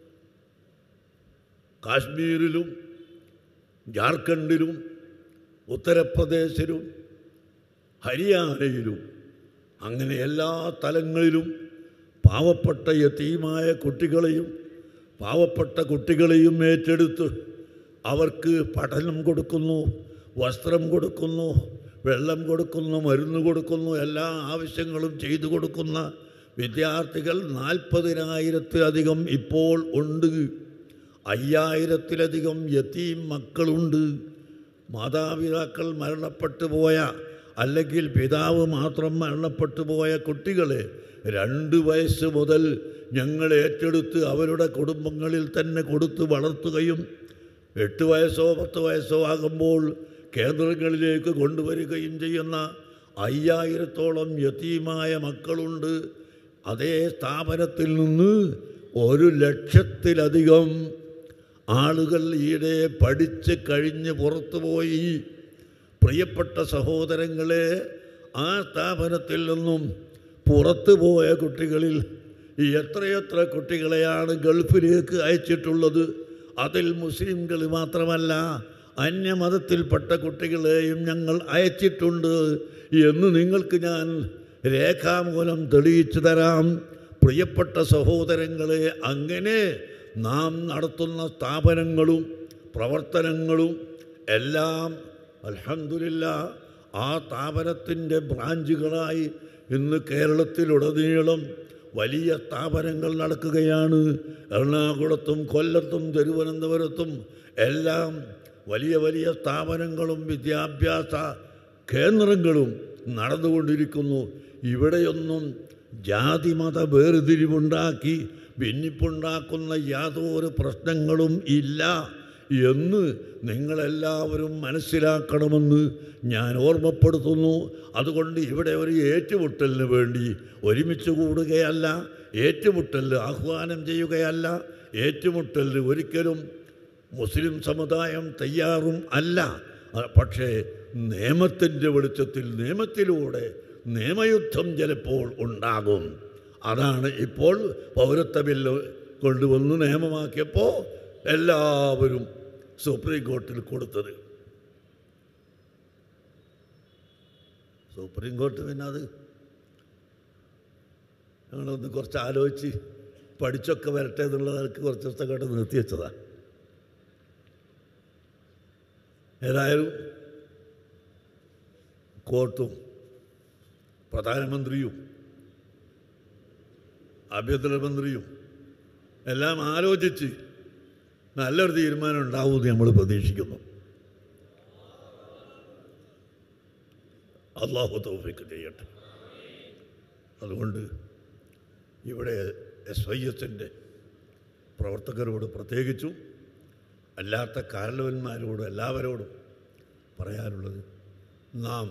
കാശ്മീരിലും ജാർഖണ്ഡിലും ഉത്തർപ്രദേശിലും ഹരിയാനയിലും അങ്ങനെ എല്ലാ തലങ്ങളിലും പാവപ്പെട്ട യതീമായ കുട്ടികളെയും പാവപ്പെട്ട കുട്ടികളെയും ഏറ്റെടുത്ത് അവർക്ക് പഠനം കൊടുക്കുന്നു, വസ്ത്രം കൊടുക്കുന്നു, വെള്ളം കൊടുക്കുന്നു, മരുന്ന് കൊടുക്കുന്നു, എല്ലാ ആവശ്യങ്ങളും ചെയ്തു കൊടുക്കുന്ന വിദ്യാർത്ഥികൾ നാൽപ്പതിനായിരത്തിലധികം ഇപ്പോൾ ഉണ്ട്. അയ്യായിരത്തിലധികം യതീം മക്കളുണ്ട്. മാതാപിതാക്കൾ മരണപ്പെട്ടു പോയ അല്ലെങ്കിൽ പിതാവ് മാത്രം മരണപ്പെട്ടു പോയ കുട്ടികളെ രണ്ട് വയസ്സ് മുതൽ ഞങ്ങൾ ഏറ്റെടുത്ത് അവരുടെ കുടുംബങ്ങളിൽ തന്നെ കൊടുത്ത് വളർത്തുകയും എട്ട് വയസ്സോ പത്ത് വയസ്സോ ആകുമ്പോൾ കേന്ദ്രങ്ങളിലേക്ക് കൊണ്ടുവരികയും ചെയ്യുന്ന അയ്യായിരത്തോളം യതീമായ മക്കളുണ്ട്. അതേ സ്ഥാപനത്തിൽ നിന്ന് ഒരു ലക്ഷത്തിലധികം ആളുകൾ ഈയിടെ പഠിച്ച് കഴിഞ്ഞ് പുറത്തുപോയി. പ്രിയപ്പെട്ട സഹോദരങ്ങളെ, ആ സ്ഥാപനത്തിൽ നിന്നും പുറത്തു പോയ കുട്ടികളിൽ എത്രയെത്ര കുട്ടികളെയാണ് ഗൾഫിലേക്ക് അയച്ചിട്ടുള്ളത്. അതിൽ മുസ്ലിംകൾ മാത്രമല്ല, അന്യമതത്തിൽപ്പെട്ട കുട്ടികളെയും ഞങ്ങൾ അയച്ചിട്ടുണ്ട് എന്ന് നിങ്ങൾക്ക് ഞാൻ രേഖാമൂലം തെളിയിച്ചു തരാം. പ്രിയപ്പെട്ട സഹോദരങ്ങളെ, അങ്ങനെ നാം നടത്തുന്ന സ്ഥാപനങ്ങളും പ്രവർത്തനങ്ങളും എല്ലാം അൽഹംദുലില്ലാഹ് ആ സ്ഥാപനത്തിൻ്റെ ബ്രാഞ്ചുകളായി ഇന്ന് കേരളത്തിലുടനീളം വലിയ സ്ഥാപനങ്ങൾ നടക്കുകയാണ്. എറണാകുളത്തും കൊല്ലത്തും തിരുവനന്തപുരത്തും എല്ലാം വലിയ വലിയ സ്ഥാപനങ്ങളും വിദ്യാഭ്യാസ കേന്ദ്രങ്ങളും നടന്നുകൊണ്ടിരിക്കുന്നു. ഇവിടെയൊന്നും ജാതിമത വേർതിരിവുണ്ടാക്കി ഭിന്നിപ്പുണ്ടാക്കുന്ന യാതൊരു പ്രശ്നങ്ങളും ഇല്ല എന്ന് നിങ്ങളെല്ലാവരും മനസ്സിലാക്കണമെന്ന് ഞാൻ ഓർമ്മപ്പെടുത്തുന്നു. അതുകൊണ്ട് ഇവിടെ ഒരു ഏറ്റുമുട്ടലിന് വേണ്ടി ഒരുമിച്ച് കൂടുകയല്ല, ഏറ്റുമുട്ടലിന് ആഹ്വാനം ചെയ്യുകയല്ല, ഏറ്റുമുട്ടലിന് ഒരിക്കലും മുസ്ലിം സമുദായം തയ്യാറും അല്ല. പക്ഷേ നിയമത്തിൻ്റെ വെളിച്ചത്തിൽ നിയമത്തിലൂടെ നിയമയുദ്ധം ചിലപ്പോൾ ഉണ്ടാകും. അതാണ് ഇപ്പോൾ പൗരത്വ ബില്ല് കൊണ്ടുവന്ന് നിയമമാക്കിയപ്പോൾ എല്ലാവരും സുപ്രീം കോർട്ടിൽ കൊടുത്തത്. സുപ്രീം കോർട്ട് പിന്നെ അത് ഞങ്ങളൊന്ന് കുറച്ച് ആലോചിച്ച് പഠിച്ചൊക്കെ വരട്ടെ എന്നുള്ളതൊക്കെ കുറച്ച് ദിവസത്തേക്കായിട്ട് നിർത്തി വെച്ചതാണ്. ഏതായാലും കോർട്ടും പ്രധാനമന്ത്രിയും ആഭ്യന്തരമന്ത്രിയും എല്ലാം ആലോചിച്ച് നല്ലൊരു തീരുമാനം ഉണ്ടാവുമെന്ന് നമ്മൾ പ്രതീക്ഷിക്കുന്നു. അള്ളാഹു തൗഫീഖ് ചെയ്യട്ടെ. അതുകൊണ്ട് ഇവിടെ എസ് വൈ എസിൻ്റെ പ്രവർത്തകരോട് പ്രത്യേകിച്ചും അല്ലാത്ത കാരണവന്മാരോടും എല്ലാവരോടും പറയാനുള്ളത്, നാം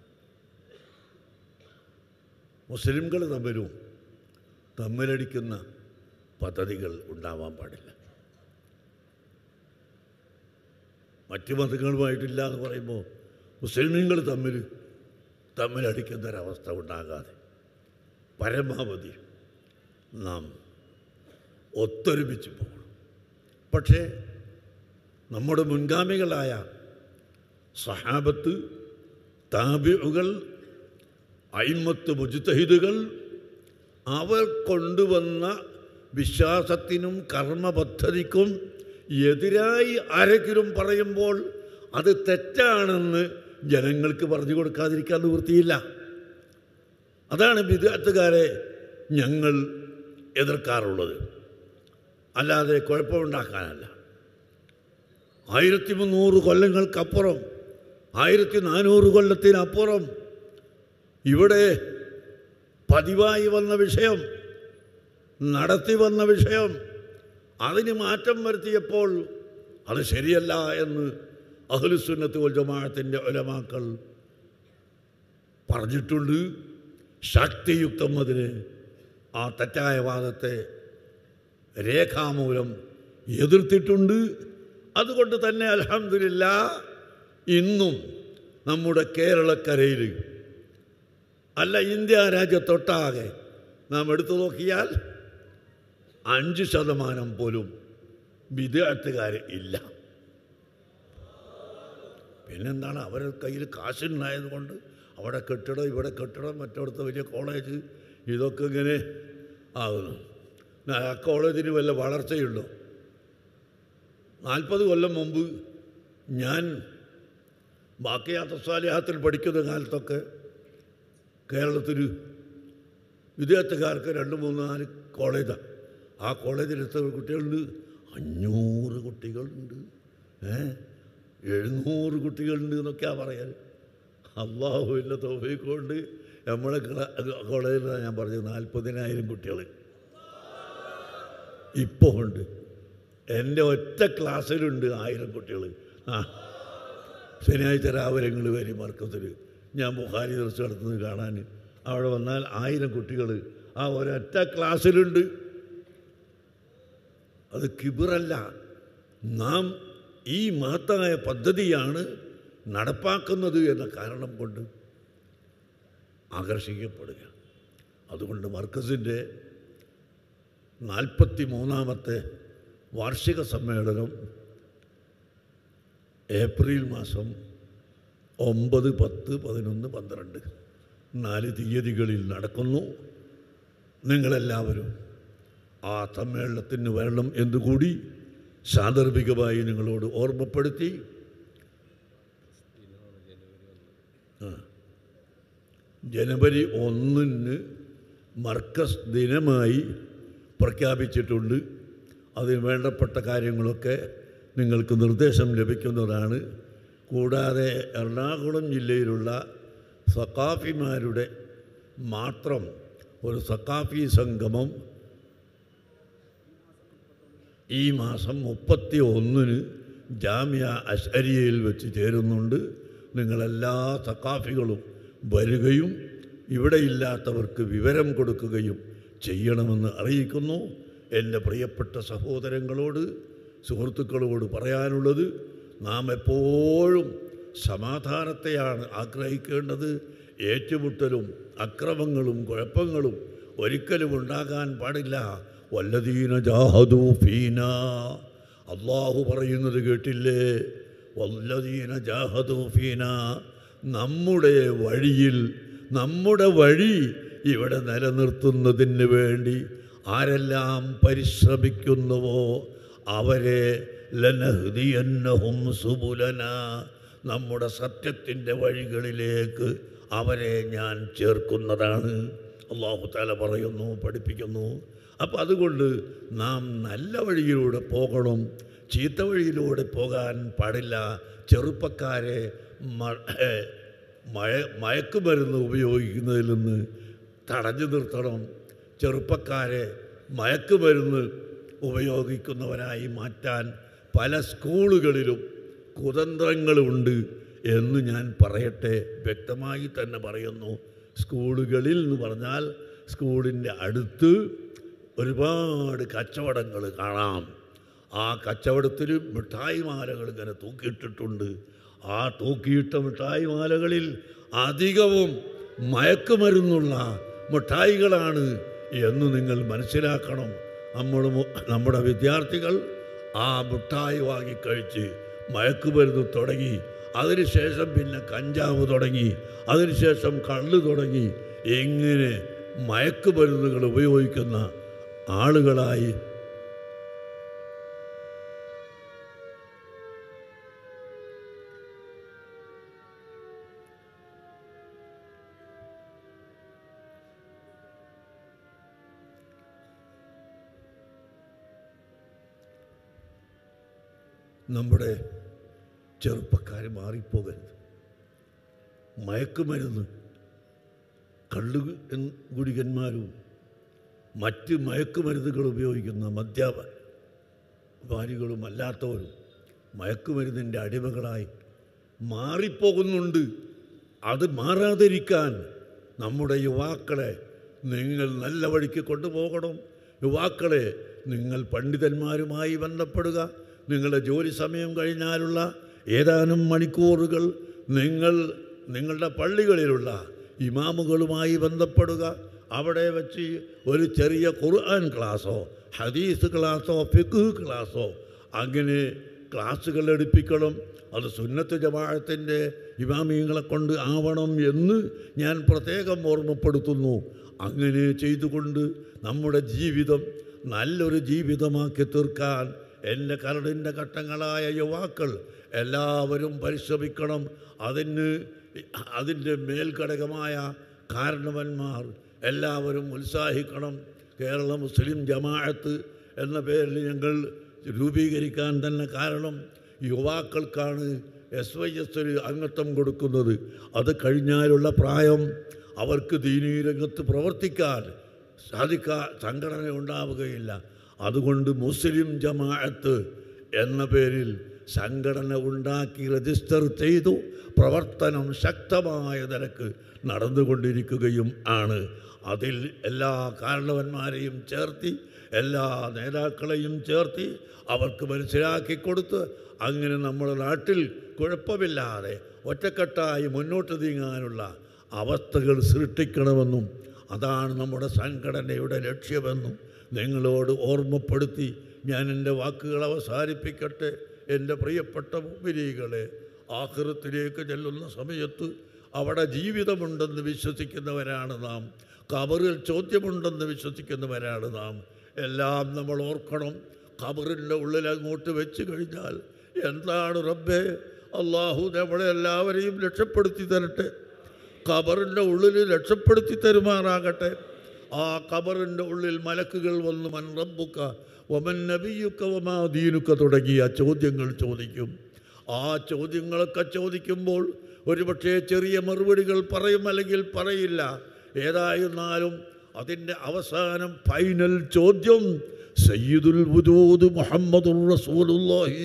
മുസ്ലിംകൾ തമ്മിലും തമ്മിലടിക്കുന്ന പദ്ധതികൾ ഉണ്ടാവാൻ പാടില്ല. മറ്റു മതങ്ങളുമായിട്ടില്ല എന്ന് പറയുമ്പോൾ മുസ്ലിംകൾ തമ്മിൽ തമ്മിലടിക്കുന്നൊരവസ്ഥ ഉണ്ടാകാതെ പരമാവധി നാം ഒത്തൊരുമിച്ച് പോകണം. പക്ഷേ നമ്മുടെ മുൻഗാമികളായ സഹാബത്ത്, താബിഉകൾ, അയിമ്മത്ത് മുജ്തഹിദുകൾ അവർ കൊണ്ടുവന്ന വിശ്വാസത്തിനും കർമ്മപദ്ധതിക്കും എതിരായി ആരെങ്കിലും പറയുമ്പോൾ അത് തെറ്റാണെന്ന് ജനങ്ങൾക്ക് പറഞ്ഞു കൊടുക്കാതിരിക്കാൻ നിവൃത്തിയില്ല. അതാണ് ബിദ്അത്തുകാരെ ഞങ്ങൾ എതിർക്കാറുള്ളത്, അല്ലാതെ കുഴപ്പമുണ്ടാക്കാനല്ല. ആയിരത്തി മുന്നൂറ് കൊല്ലങ്ങൾക്കപ്പുറം, ആയിരത്തി നാനൂറ് കൊല്ലത്തിനപ്പുറം ഇവിടെ പതിവായി വന്ന വിഷയം, നടത്തി വന്ന വിഷയം, അതിന് മാറ്റം വരുത്തിയപ്പോൾ അത് ശരിയല്ല എന്ന് അഹ്ലുസുന്നത്ത് വൽ ജമാഅത്തിൻ്റെ ഉലമാക്കൾ പറഞ്ഞിട്ടുണ്ട്. ശക്തിയുക്തം അതിന് ആ തെറ്റായ വാദത്തെ രേഖാമൂലം എതിർത്തിട്ടുണ്ട്. അതുകൊണ്ട് തന്നെ അൽഹംദുലില്ലാഹ് ഇന്നും നമ്മുടെ കേരളക്കരയിൽ അല്ല ഇന്ത്യ രാജ്യത്തൊട്ടാകെ നാം എടുത്തു നോക്കിയാൽ അഞ്ച് ശതമാനം പോലും വിദ്യാർത്ഥിക്കാർ ഇല്ല. പിന്നെന്താണ്, അവരുടെ കയ്യിൽ കാശുണ്ടായതുകൊണ്ട് അവിടെ കെട്ടിടം, ഇവിടെ കെട്ടിടം, മറ്റിടത്ത് വലിയ കോളേജ്, ഇതൊക്കെ ഇങ്ങനെ ആകുന്നു. ആ കോളേജിന് വല്ല വളർച്ചയുണ്ടോ? നാൽപ്പത് കൊല്ലം മുമ്പ് ഞാൻ ബാക്കിയാത്ത സ്വാലിഹാത്തിൽ പഠിക്കുന്ന കാലത്തൊക്കെ കേരളത്തിൽ വിദ്യാർത്ഥിക്കാർക്ക് രണ്ട് മൂന്ന് നാല് കോളേജാണ്. ആ കോളേജിൽ എത്ര കുട്ടികളുണ്ട്? അഞ്ഞൂറ് കുട്ടികളുണ്ട്, ഏ എഴുന്നൂറ് കുട്ടികളുണ്ട് എന്നൊക്കെയാണ് പറയാൻ. അള്ളാഹുവിൻ്റെ തൗഫീഖ് കൊണ്ട് നമ്മളെ കോളേജിലാണ് ഞാൻ പറഞ്ഞത് നാൽപ്പതിനായിരം കുട്ടികൾ ഇപ്പോൾ ഉണ്ട്. എൻ്റെ ഒറ്റ ക്ലാസ്സിലുണ്ട് ആയിരം കുട്ടികൾ. ആ ശനിയാഴ്ച രാവിലെങ്ങൾ വരും മർക്കത്തിൽ, ഞാൻ ബുഖാരി ദർസ് നടത്തുന്നത് കാണാൻ. അവിടെ വന്നാൽ ആയിരം കുട്ടികൾ ആ ഒരൊറ്റ ക്ലാസ്സിലുണ്ട്. അത് കിബിറല്ല, നാം ഈ മഹത്തായ പദ്ധതിയാണ് നടപ്പാക്കുന്നത് എന്ന കാരണം കൊണ്ട് ആകർഷിക്കപ്പെടുക. അതുകൊണ്ട് മർക്കസിൻ്റെ നാൽപ്പത്തി മൂന്നാമത്തെ വാർഷിക സമ്മേളനം ഏപ്രിൽ മാസം ഒമ്പത്, പത്ത്, പതിനൊന്ന്, പന്ത്രണ്ട് നാല് തീയതികളിൽ നടക്കുന്നു. നിങ്ങളെല്ലാവരും ആ സമ്മേളനത്തിന് വരണം എന്നുകൂടി സാന്ദർഭികമായി നിങ്ങളോട് ഓർമ്മപ്പെടുത്തി. ജനുവരി ഒന്നിന് മർക്കസ് ദിനമായി പ്രഖ്യാപിച്ചിട്ടുണ്ട്. അതിന് വേണ്ടപ്പെട്ട കാര്യങ്ങളൊക്കെ നിങ്ങൾക്ക് നിർദ്ദേശം ലഭിക്കുന്നതാണ്. കൂടാതെ എറണാകുളം ജില്ലയിലുള്ള സഖാഫിമാരുടെ മാത്രം ഒരു സഖാഫി സംഗമം ഈ മാസം മുപ്പത്തി ഒന്നിന് ജാമിയ അശ്അരിയയിൽ വെച്ച് ചേരുന്നുണ്ട്. നിങ്ങളെല്ലാ സഖാഫികളും വരികയും ഇവിടെ ഇല്ലാത്തവർക്ക് വിവരം കൊടുക്കുകയും ചെയ്യണമെന്ന് അറിയിക്കുന്നു. എൻ്റെ പ്രിയപ്പെട്ട സഹോദരങ്ങളോട്, സുഹൃത്തുക്കളോട് പറയാനുള്ളത്, നാം എപ്പോഴും സമാധാനത്തെയാണ് ആഗ്രഹിക്കേണ്ടത്. ഏറ്റുമുട്ടലും അക്രമങ്ങളും കുഴപ്പങ്ങളും ഒരിക്കലും ഉണ്ടാകാൻ പാടില്ല. വല്ലദീന ജാഹദൂ ഫീനാ, അല്ലാഹു പറയുന്നത് കേട്ടില്ലേ? വല്ലദീന ജാഹദൂ ഫീനാ, നമ്മുടെ വഴിയിൽ, നമ്മുടെ വഴി ഇവിടെ നിലനിർത്തുന്നതിന് വേണ്ടി ആരെല്ലാം പരിശ്രമിക്കുന്നുവോ അവരെ ലനഹ്ദിയന്നഹും സുബുലന, നമ്മുടെ സത്യത്തിൻ്റെ വഴികളിലേക്ക് അവരെ ഞാൻ ചേർക്കുന്നതാണ്. അല്ലാഹു തആല പറയുന്നു, പഠിപ്പിക്കുന്നു. അപ്പോൾ അതുകൊണ്ട് നാം നല്ല വഴിയിലൂടെ പോകണം, ചീത്ത വഴിയിലൂടെ പോകാൻ പാടില്ല. ചെറുപ്പക്കാരെ മയ മയക്കുമരുന്ന് ഉപയോഗിക്കുന്നതിൽ നിന്ന് തടഞ്ഞു നിർത്തണം. ചെറുപ്പക്കാരെ മയക്കുമരുന്ന് ഉപയോഗിക്കുന്നവരായി മാറ്റാൻ പല സ്കൂളുകളിലും കുതന്ത്രങ്ങളുണ്ട് എന്ന് ഞാൻ പറയട്ടെ, വ്യക്തമായി തന്നെ പറയുന്നു. സ്കൂളുകളിൽ എന്ന് പറഞ്ഞാൽ സ്കൂളിൻ്റെ അടുത്ത് ഒരുപാട് കച്ചവടങ്ങൾ കാണാം. ആ കച്ചവടത്തിൽ മിഠായി മാലകൾ ഇങ്ങനെ തൂക്കിയിട്ടിട്ടുണ്ട്. ആ തൂക്കിയിട്ട മിഠായി മാലകളിൽ അധികവും മയക്കുമരുന്നുള്ള മിഠായികളാണ് എന്ന് നിങ്ങൾ മനസ്സിലാക്കണം. നമ്മൾ നമ്മുടെ വിദ്യാർത്ഥികൾ ആ മിഠായി വാങ്ങിക്കഴിച്ച് മയക്കുമരുന്ന് തുടങ്ങി, അതിനുശേഷം പിന്നെ കഞ്ചാവ് തുടങ്ങി, അതിനുശേഷം കള്ള് തുടങ്ങി, ഇങ്ങനെ മയക്കുമരുന്നുകൾ ഉപയോഗിക്കുന്ന ആളുകളായി നമ്മുടെ ചെറുപ്പക്കാർ മാറിപ്പോകരുത്. മയക്കുമരുന്ന് കള്ളു കുടികന്മാരും മറ്റ് മയക്കുമരുന്നുകൾ ഉപയോഗിക്കുന്ന മദ്യപാനികളും അല്ലാത്തവരും മയക്കുമരുന്നിൻ്റെ അടിമകളായി മാറിപ്പോകുന്നുണ്ട്. അത് മാറാതിരിക്കാൻ നമ്മുടെ യുവാക്കളെ നിങ്ങൾ നല്ല വഴിക്ക് കൊണ്ടുപോകണം. യുവാക്കളെ നിങ്ങൾ പണ്ഡിതന്മാരുമായി ബന്ധപ്പെടുക. നിങ്ങളുടെ ജോലി സമയം കഴിഞ്ഞാലുള്ള ഏതാനും മണിക്കൂറുകൾ നിങ്ങൾ നിങ്ങളുടെ പള്ളികളിലുള്ള ഇമാമുകളുമായി ബന്ധപ്പെടുക, അവിടെ വെച്ച് ഒരു ചെറിയ ഖുർആൻ ക്ലാസ്സോ ഹദീസ് ക്ലാസ്സോ ഫിഖ് ക്ലാസ്സോ അങ്ങനെ ക്ലാസ്സുകൾ എടുപ്പിക്കണം. അത് സുന്നത്ത് ജമാഅത്തിൻ്റെ ഇമാമിയങ്ങളെ കൊണ്ട് ആവണം എന്ന് ഞാൻ പ്രത്യേകം ഓർമ്മപ്പെടുത്തുന്നു. അങ്ങനെ ചെയ്തുകൊണ്ട് നമ്മുടെ ജീവിതം നല്ലൊരു ജീവിതമാക്കി തീർക്കാൻ എൻ്റെ കരടിൻ്റെ ഘട്ടങ്ങളായ യുവാക്കൾ എല്ലാവരും പരിശ്രമിക്കണം. അതിന് അതിൻ്റെ മേൽഘടകമായ കാരണവന്മാർ എല്ലാവരും ഉത്സാഹിക്കണം. കേരള മുസ്ലിം ജമാഅത്ത് എന്ന പേരിൽ ഞങ്ങൾ രൂപീകരിക്കാൻ തന്നെ കാരണം യുവാക്കൾക്കാണ് എസ് വൈ എസ് അംഗത്വം കൊടുക്കുന്നത്. അത് കഴിഞ്ഞാലുള്ള പ്രായം അവർക്ക് ദീനീ രംഗത്ത് പ്രവർത്തിക്കാൻ സാധിക്കാൻ സംഘടന ഉണ്ടാവുകയില്ല. അതുകൊണ്ട് മുസ്ലിം ജമാഅത്ത് എന്ന പേരിൽ സംഘടന ഉണ്ടാക്കി രജിസ്റ്റർ ചെയ്തു പ്രവർത്തനം ശക്തമായ നിലക്ക് നടന്നുകൊണ്ടിരിക്കുകയും ആണ്. അതിൽ എല്ലാ കാരണവന്മാരെയും ചേർത്തി എല്ലാ നേതാക്കളെയും ചേർത്തി അവർക്ക് മനസ്സിലാക്കി കൊടുത്ത് അങ്ങനെ നമ്മുടെ നാട്ടിൽ കുഴപ്പമില്ലാതെ ഒറ്റക്കെട്ടായി മുന്നോട്ട് നീങ്ങാനുള്ള അവസ്ഥകൾ സൃഷ്ടിക്കണമെന്നും അതാണ് നമ്മുടെ സംഘടനയുടെ ലക്ഷ്യമെന്നും നിങ്ങളോട് ഓർമ്മപ്പെടുത്തി ഞാൻ എൻ്റെ വാക്കുകൾ അവസാനിപ്പിക്കട്ടെ. എൻ്റെ പ്രിയപ്പെട്ട മുഅ്മിനീകളെ, ആഖിറത്തിലേക്ക് ചെല്ലുന്ന സമയത്ത് അവിടെ ജീവിതമുണ്ടെന്ന് വിശ്വസിക്കുന്നവരാണ് നാം. ഖബറിൽ ചോദ്യമുണ്ടെന്ന് വിശ്വസിക്കുന്നവരാണ് നാം. എല്ലാം നമ്മൾ ഓർക്കണം. ഖബറിൻ്റെ ഉള്ളിൽ അങ്ങോട്ട് വെച്ച് കഴിഞ്ഞാൽ എന്താണ് റബ്ബേ, അള്ളാഹു നമ്മളെ എല്ലാവരെയും രക്ഷപ്പെടുത്തി തരട്ടെ. ഖബറിൻ്റെ ഉള്ളിൽ രക്ഷപ്പെടുത്തി തരുമാറാകട്ടെ. ആ ഖബറിൻ്റെ ഉള്ളിൽ മലക്കുകൾ വന്ന് മൻ റബ്ബുക വമൻ നബിയുക വമാ ദീനുക തുടങ്ങിയ ചോദ്യങ്ങൾ ചോദിക്കും. ആ ചോദ്യങ്ങളൊക്കെ ചോദിക്കുമ്പോൾ ഒരുപക്ഷെ ചെറിയ മറുപടികൾ പറയും, അല്ലെങ്കിൽ പറയില്ല. ഏതായിരുന്നാലും അതിൻ്റെ അവസാനം ഫൈനൽ ചോദ്യം സയ്യിദുൽ വജൂദ് മുഹമ്മദുർ റസൂലുള്ളാഹി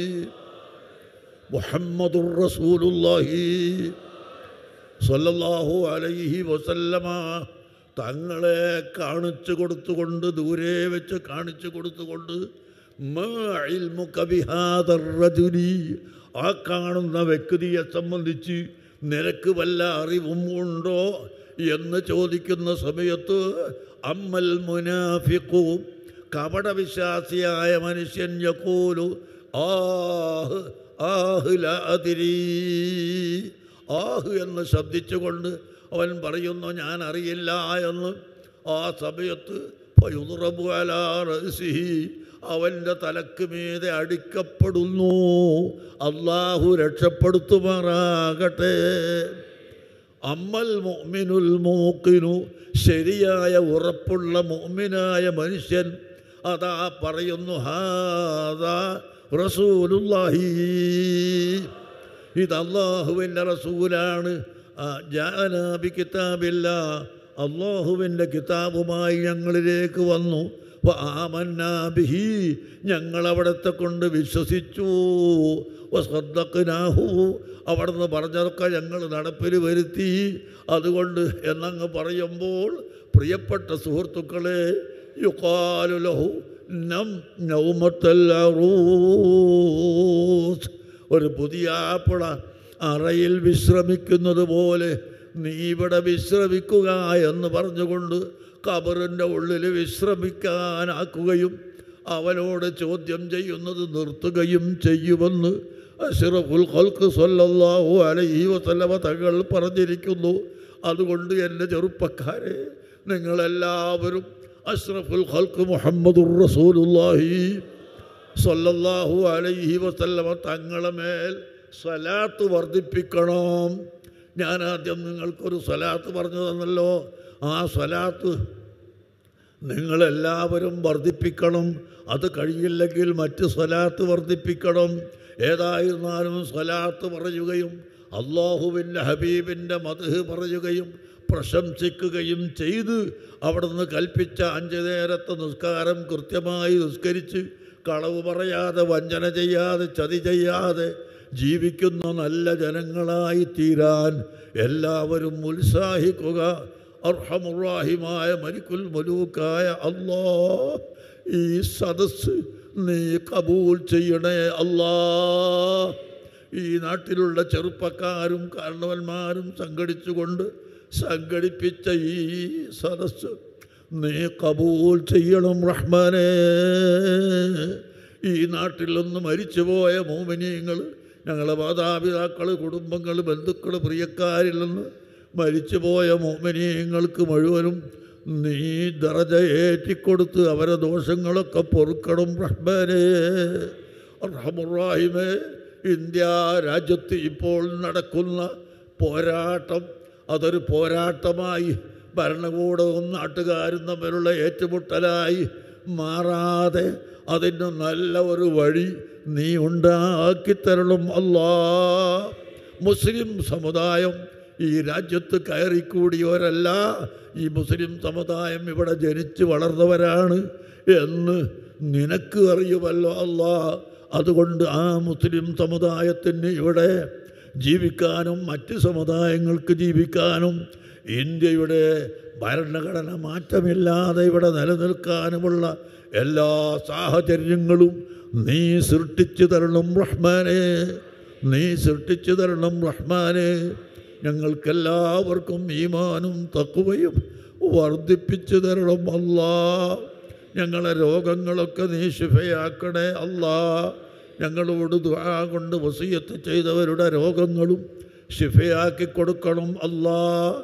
മുഹമ്മദുർ റസൂലുള്ളാഹി സ്വല്ലല്ലാഹു അലൈഹി വസല്ലമ തങ്ങളെ കാണിച്ചു കൊടുത്തുകൊണ്ട്, ദൂരെ വെച്ച് കാണിച്ചു കൊടുത്തുകൊണ്ട് മാ ഇൽമുക ബിഹാദർ റജുലി, ആ കാണുന്ന വ്യക്തിയെ സംബന്ധിച്ച് നിനക്ക് വല്ല അറിവും ഉണ്ടോ എന്ന് ചോദിക്കുന്ന സമയത്ത് അമ്മൽ മുനാഫിഖു, കപടവിശ്വാസിയായ മനുഷ്യൻ യഖൂലു ആഹ് ആഹ് ലാ അദ്രി, ആഹ് എന്ന് ശബ്ദിച്ചുകൊണ്ട് അവൻ പറയുന്നു ഞാൻ അറിയില്ല എന്ന്. ആ സമയത്ത് ഫയുദ്റബു അലാ റഅ്സിഹി, അവൻ്റെ തലക്ക് മീതെ അടിക്കപ്പെടുന്നു. അല്ലാഹു രക്ഷപ്പെടുത്തുമാറാകട്ടെ. അമ്മൽ മുഅ്മിനുൽ മൂഖിനു, ശരിയായ ഉറപ്പുള്ള മുഅ്മിനായ മനുഷ്യൻ അതാ പറയുന്നു ഹാദാ റസൂലുള്ളാഹി, ഇത് അല്ലാഹുവിൻ്റെ റസൂലാണ്. ജാഅനാ ബികിതാബില്ലാ, അല്ലാഹുവിൻ്റെ കിതാബുമായി ഞങ്ങളിലേക്ക് വന്നു. വആമന്നാ ബിഹി, ഞങ്ങളവിടത്തെ കൊണ്ട് വിശ്വസിച്ചു. വസദ്ദഖ്നാഹു, അവിടുന്ന് പറഞ്ഞതൊക്കെ ഞങ്ങൾ നടപ്പിൽ വരുത്തി. അതുകൊണ്ട് എന്നങ്ങ് പറയുമ്പോൾ പ്രിയപ്പെട്ട സുഹൃത്തുക്കളെ, യുഖാലു ലഹു നം നൗമത്തൽ അറൂസ്, ഒരു പുതിയ ആപ്പിള അറയിൽ വിശ്രമിക്കുന്നത് പോലെ നീ ഇവിടെ വിശ്രമിക്കുക എന്ന് പറഞ്ഞുകൊണ്ട് ഖബറിൻ്റെ ഉള്ളിൽ വിശ്രമിക്കാനാക്കുകയും അവനോട് ചോദ്യം ചെയ്യുന്നത് നിർത്തുകയും ചെയ്യുമെന്ന് അഷ്റഫുൽ ഖൽഖ് സ്വല്ലല്ലാഹു അലൈഹി വസല്ലമ തങ്ങൾ പറഞ്ഞിരിക്കുന്നു. അതുകൊണ്ട് എൻ്റെ ചെറുപ്പക്കാരെ, നിങ്ങളെല്ലാവരും അഷ്റഫുൽ ഖൽഖ് മുഹമ്മദുർ റസൂലുള്ളാഹി സ്വല്ലല്ലാഹു അലൈഹി വസല്ലമ തങ്ങളെ മേൽ സ്വലാത്ത് വർദ്ധിപ്പിക്കണം. ഞാൻ ആദ്യം നിങ്ങൾക്കൊരു സ്വലാത്ത് പറഞ്ഞു തന്നല്ലോ. ആ സ്വലാത്ത് നിങ്ങളെല്ലാവരും വർദ്ധിപ്പിക്കണം. അത് കഴിയില്ലെങ്കിൽ മറ്റ് സ്വലാത്ത് വർദ്ധിപ്പിക്കണം. ഏതായിരുന്നാലും സ്വലാത്ത് പറയുകയും അല്ലാഹുവിൻ്റെ ഹബീബിൻ്റെ മദ്ഹ് പറയുകയും പ്രശംസിക്കുകയും ചെയ്ത് അവിടുന്ന് കൽപ്പിച്ച അഞ്ച് നേരത്തെ നിസ്കാരം കൃത്യമായി നിസ്കരിച്ച് കളവ് പറയാതെ, വഞ്ചന ചെയ്യാതെ, ചതി ചെയ്യാതെ ജീവിക്കുന്ന നല്ല ജനങ്ങളായി തീരാൻ എല്ലാവരും ഉത്സാഹിക്കുക. അർഹമുറാഹിമായ മലിക്കുൽ മലൂക്കായ അല്ലാഹ്, ഈ സദസ്സ് നീ കബൂൽ ചെയ്യണേ അല്ലാഹ്. ഈ നാട്ടിലുള്ള ചെറുപ്പക്കാരും കാരണവന്മാരും സംഘടിച്ചുകൊണ്ട് സംഘടിപ്പിച്ച ഈ സദസ്സ് നീ കബൂൽ ചെയ്യണം റഹ്മാനേ. ഈ നാട്ടിൽ നിന്ന് മരിച്ചുപോയ മോമിനീങ്ങൾ, ഞങ്ങളെ മാതാപിതാക്കൾ, കുടുംബങ്ങൾ, ബന്ധുക്കൾ, പ്രിയക്കാരിൽ നിന്ന് മരിച്ചുപോയ മോമിനീങ്ങൾക്ക് മുഴുവനും നീ ദറജ ഏറ്റിക്കൊടുത്ത് അവരെ ദോഷങ്ങളൊക്കെ പൊറുക്കണം റഹ്മാനേ. റഹ്മാനേ, ഇന്ത്യ രാജ്യത്ത് ഇപ്പോൾ നടക്കുന്ന പോരാട്ടം അതൊരു പോരാട്ടമായി, ഭരണകൂടവും നാട്ടുകാരും തമ്മിലുള്ള ഏറ്റുമുട്ടലായി മാറാതെ അതിന് നല്ല ഒരു വഴി നീ ഉണ്ടാക്കിത്തരണം അല്ലാ. മുസ്ലിം സമുദായം ഈ രാജ്യത്ത് കയറിക്കൂടിയവരല്ല, ഈ മുസ്ലിം സമുദായം ഇവിടെ ജനിച്ച് വളർന്നവരാണ് എന്ന് നിനക്ക് അറിയുമല്ലോ അല്ലാ. അതുകൊണ്ട് ആ മുസ്ലിം സമുദായത്തിന് ഇവിടെ ജീവിക്കാനും മറ്റ് സമുദായങ്ങൾക്ക് ജീവിക്കാനും ഇന്ത്യയുടെ ഭരണഘടന മാറ്റമില്ലാതെ ഇവിടെ നിലനിൽക്കാനുമുള്ള എല്ലാ സാഹചര്യങ്ങളും നീ സൃഷ്ടിച്ചു തരണം റഹ്മാനേ. നീ സൃഷ്ടിച്ചു തരണം റഹ്മാനേ. ഞങ്ങൾക്കെല്ലാവർക്കും ഈമാനും തഖ്വയും വർദ്ധിപ്പിച്ചു തരണം അല്ലാ. ഞങ്ങളെ രോഗങ്ങളൊക്കെ നീ ശിഫയാക്കണേ അല്ലാ. ഞങ്ങളോട് ദുആ കൊണ്ട് വസിയത്ത് ചെയ്തവരുടെ രോഗങ്ങളും ശിഫയാക്കി കൊടുക്കണം അല്ലാ.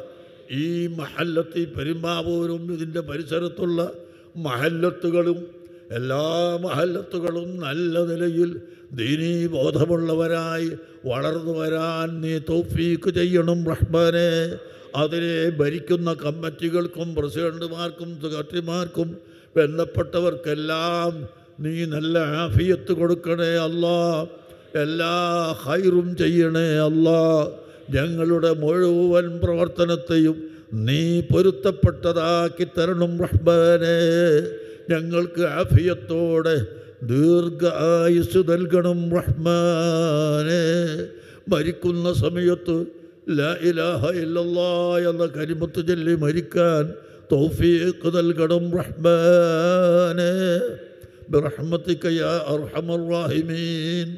ഈ മഹല്ലത്ത്, പെരുമ്പാവൂരും ഇതിൻ്റെ പരിസരത്തുള്ള മഹല്ലത്തുകളും എല്ലാ മഹല്ലത്തുകളും നല്ല നിലയിൽ ദീനീ ബോധമുള്ളവരായി വളർന്നു വരാൻ നീ തൗഫീക്ക് ചെയ്യണം റഹ്മാനേ. അതിനെ ഭരിക്കുന്ന കമ്മിറ്റികൾക്കും പ്രസിഡന്റുമാർക്കും സെക്രട്ടറിമാർക്കും ബന്ധപ്പെട്ടവർക്കെല്ലാം നീ നല്ല ആഫിയത്ത് കൊടുക്കണേ അല്ലാ. എല്ലാ ഖൈറും ചെയ്യണേ അല്ലാ. ഞങ്ങളുടെ മുഴുവൻ പ്രവർത്തനത്തെയും നീ പൊരുത്തപ്പെട്ടതാക്കി തരണം റഹ്മാനേ. ഞങ്ങൾക്ക് ആഫിയത്തോടെ ദീർഘ ആയുസ് നൽകണം റഹ്മാനേ. മരിക്കുന്ന സമയത്ത് ലാ ഇലാഹ ഇല്ലല്ലാഹ് എന്ന കലിമത്ത് ചൊല്ലി മരിക്കാൻ തൗഫീഖ് നൽകണം റഹ്മാനേ. ബിറഹ്മതിക യാ അർഹമർ റഹീമീൻ.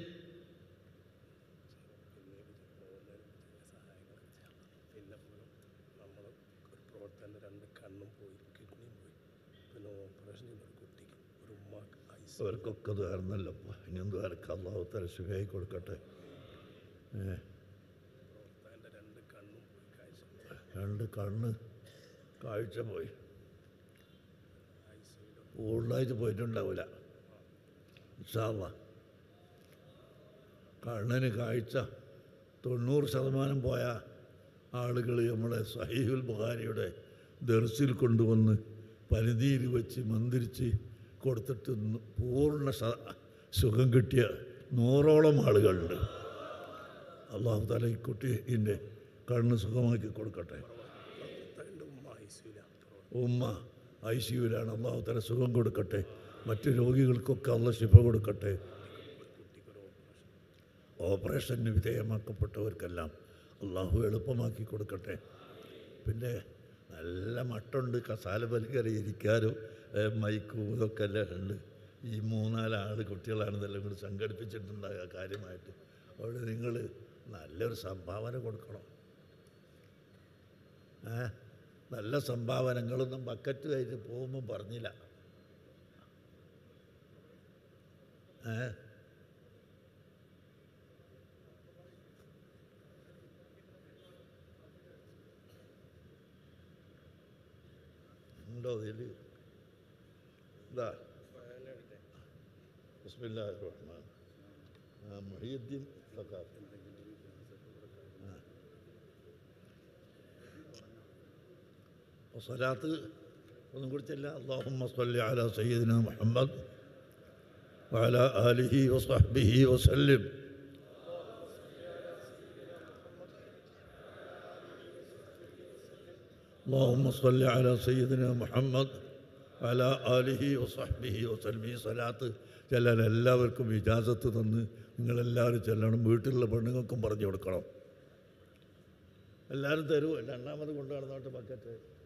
അവർക്കൊക്കെ ദ്വാരന്നല്ലപ്പോൾ ഇനിയും ദ്വാരക്ക് അള്ളാഹു തആല ശിഫയായി കൊടുക്കട്ടെ. രണ്ട് കണ്ണ് കാഴ്ച പോയി, പൂർണ്ണമായിട്ട് പോയിട്ടുണ്ടാവില്ല ഇൻഷാ അല്ലാഹ്. കണ്ണിന് കാഴ്ച തൊണ്ണൂറ് ശതമാനം പോയ ആളുകൾ നമ്മളെ സഹീഹുൽ ബുഖാരിയുടെ ദർസിൽ കൊണ്ടുവന്ന് പരിധിയിൽ വെച്ച് മന്ത്രിച്ച് കൊടുത്തിട്ട് പൂർണ്ണ സുഖം കിട്ടിയ നൂറോളം ആളുകളുണ്ട്. അള്ളാഹു തആല ഈ കുട്ടീൻ്റെ കണ്ണ് സുഖമാക്കി കൊടുക്കട്ടെ. ഉമ്മ ഐ സി യുവിലാണ്. അള്ളാഹു തആല സുഖം കൊടുക്കട്ടെ. മറ്റ് രോഗികൾക്കൊക്കെ അള്ളാഹു ശിഫ കൊടുക്കട്ടെ. ഓപ്പറേഷന് വിധേയമാക്കപ്പെട്ടവർക്കെല്ലാം അള്ളാഹു എളുപ്പമാക്കി കൊടുക്കട്ടെ. പിന്നെ നല്ല മട്ടുണ്ട്, കസാല ബലികറി ഇരിക്കാനും മൈക്കും ഇതൊക്കെ എല്ലാം ഉണ്ട്. ഈ മൂന്നാലാൾ കുട്ടികളാണ് ഇതെല്ലാം കൂടി സംഘടിപ്പിച്ചിട്ടുണ്ടാകുക കാര്യമായിട്ട്. അവിടെ നിങ്ങൾ നല്ലൊരു സംഭാവന കൊടുക്കണം. ഏ നല്ല സംഭാവനകളൊന്നും ബക്കറ്റ് കഴിഞ്ഞ് പോകുമ്പോൾ പറഞ്ഞില്ല. ഏ ഉണ്ടോ ഇതിൽ? ഇതാ ബിസ്മില്ലാഹിർ റഹ്മാൻ മുഹീദ്ദീൻ സഖാഫി. സ്വലാത്ത് ഒന്നും കുറിച്ചില്ല. അല്ലാഹുമ്മ സ്വല്ലി അലാ സയ്യിദിനാ മുഹമ്മദ് വഅലാ ആലിഹി വസഹ്ബിഹി വസല്ലിം. അല്ലാഹുമ്മ സ്വല്ലി അലാ സയ്യിദിനാ മുഹമ്മദ് വഅലാ ആലിഹി വസഹ്ബിഹി വസല്ലിം. ഈ സ്വലാത്ത് ചെല്ലാൻ എല്ലാവർക്കും ഇജാസത്ത് തന്ന് നിങ്ങളെല്ലാവരും ചെല്ലണം. വീട്ടിലുള്ള പെണ്ണുങ്ങൾക്കും പറഞ്ഞു കൊടുക്കണം. എല്ലാവരും തരുമോ? രണ്ടാമത് കൊണ്ടു നടന്നോട്ട് ബക്കറ്റ്.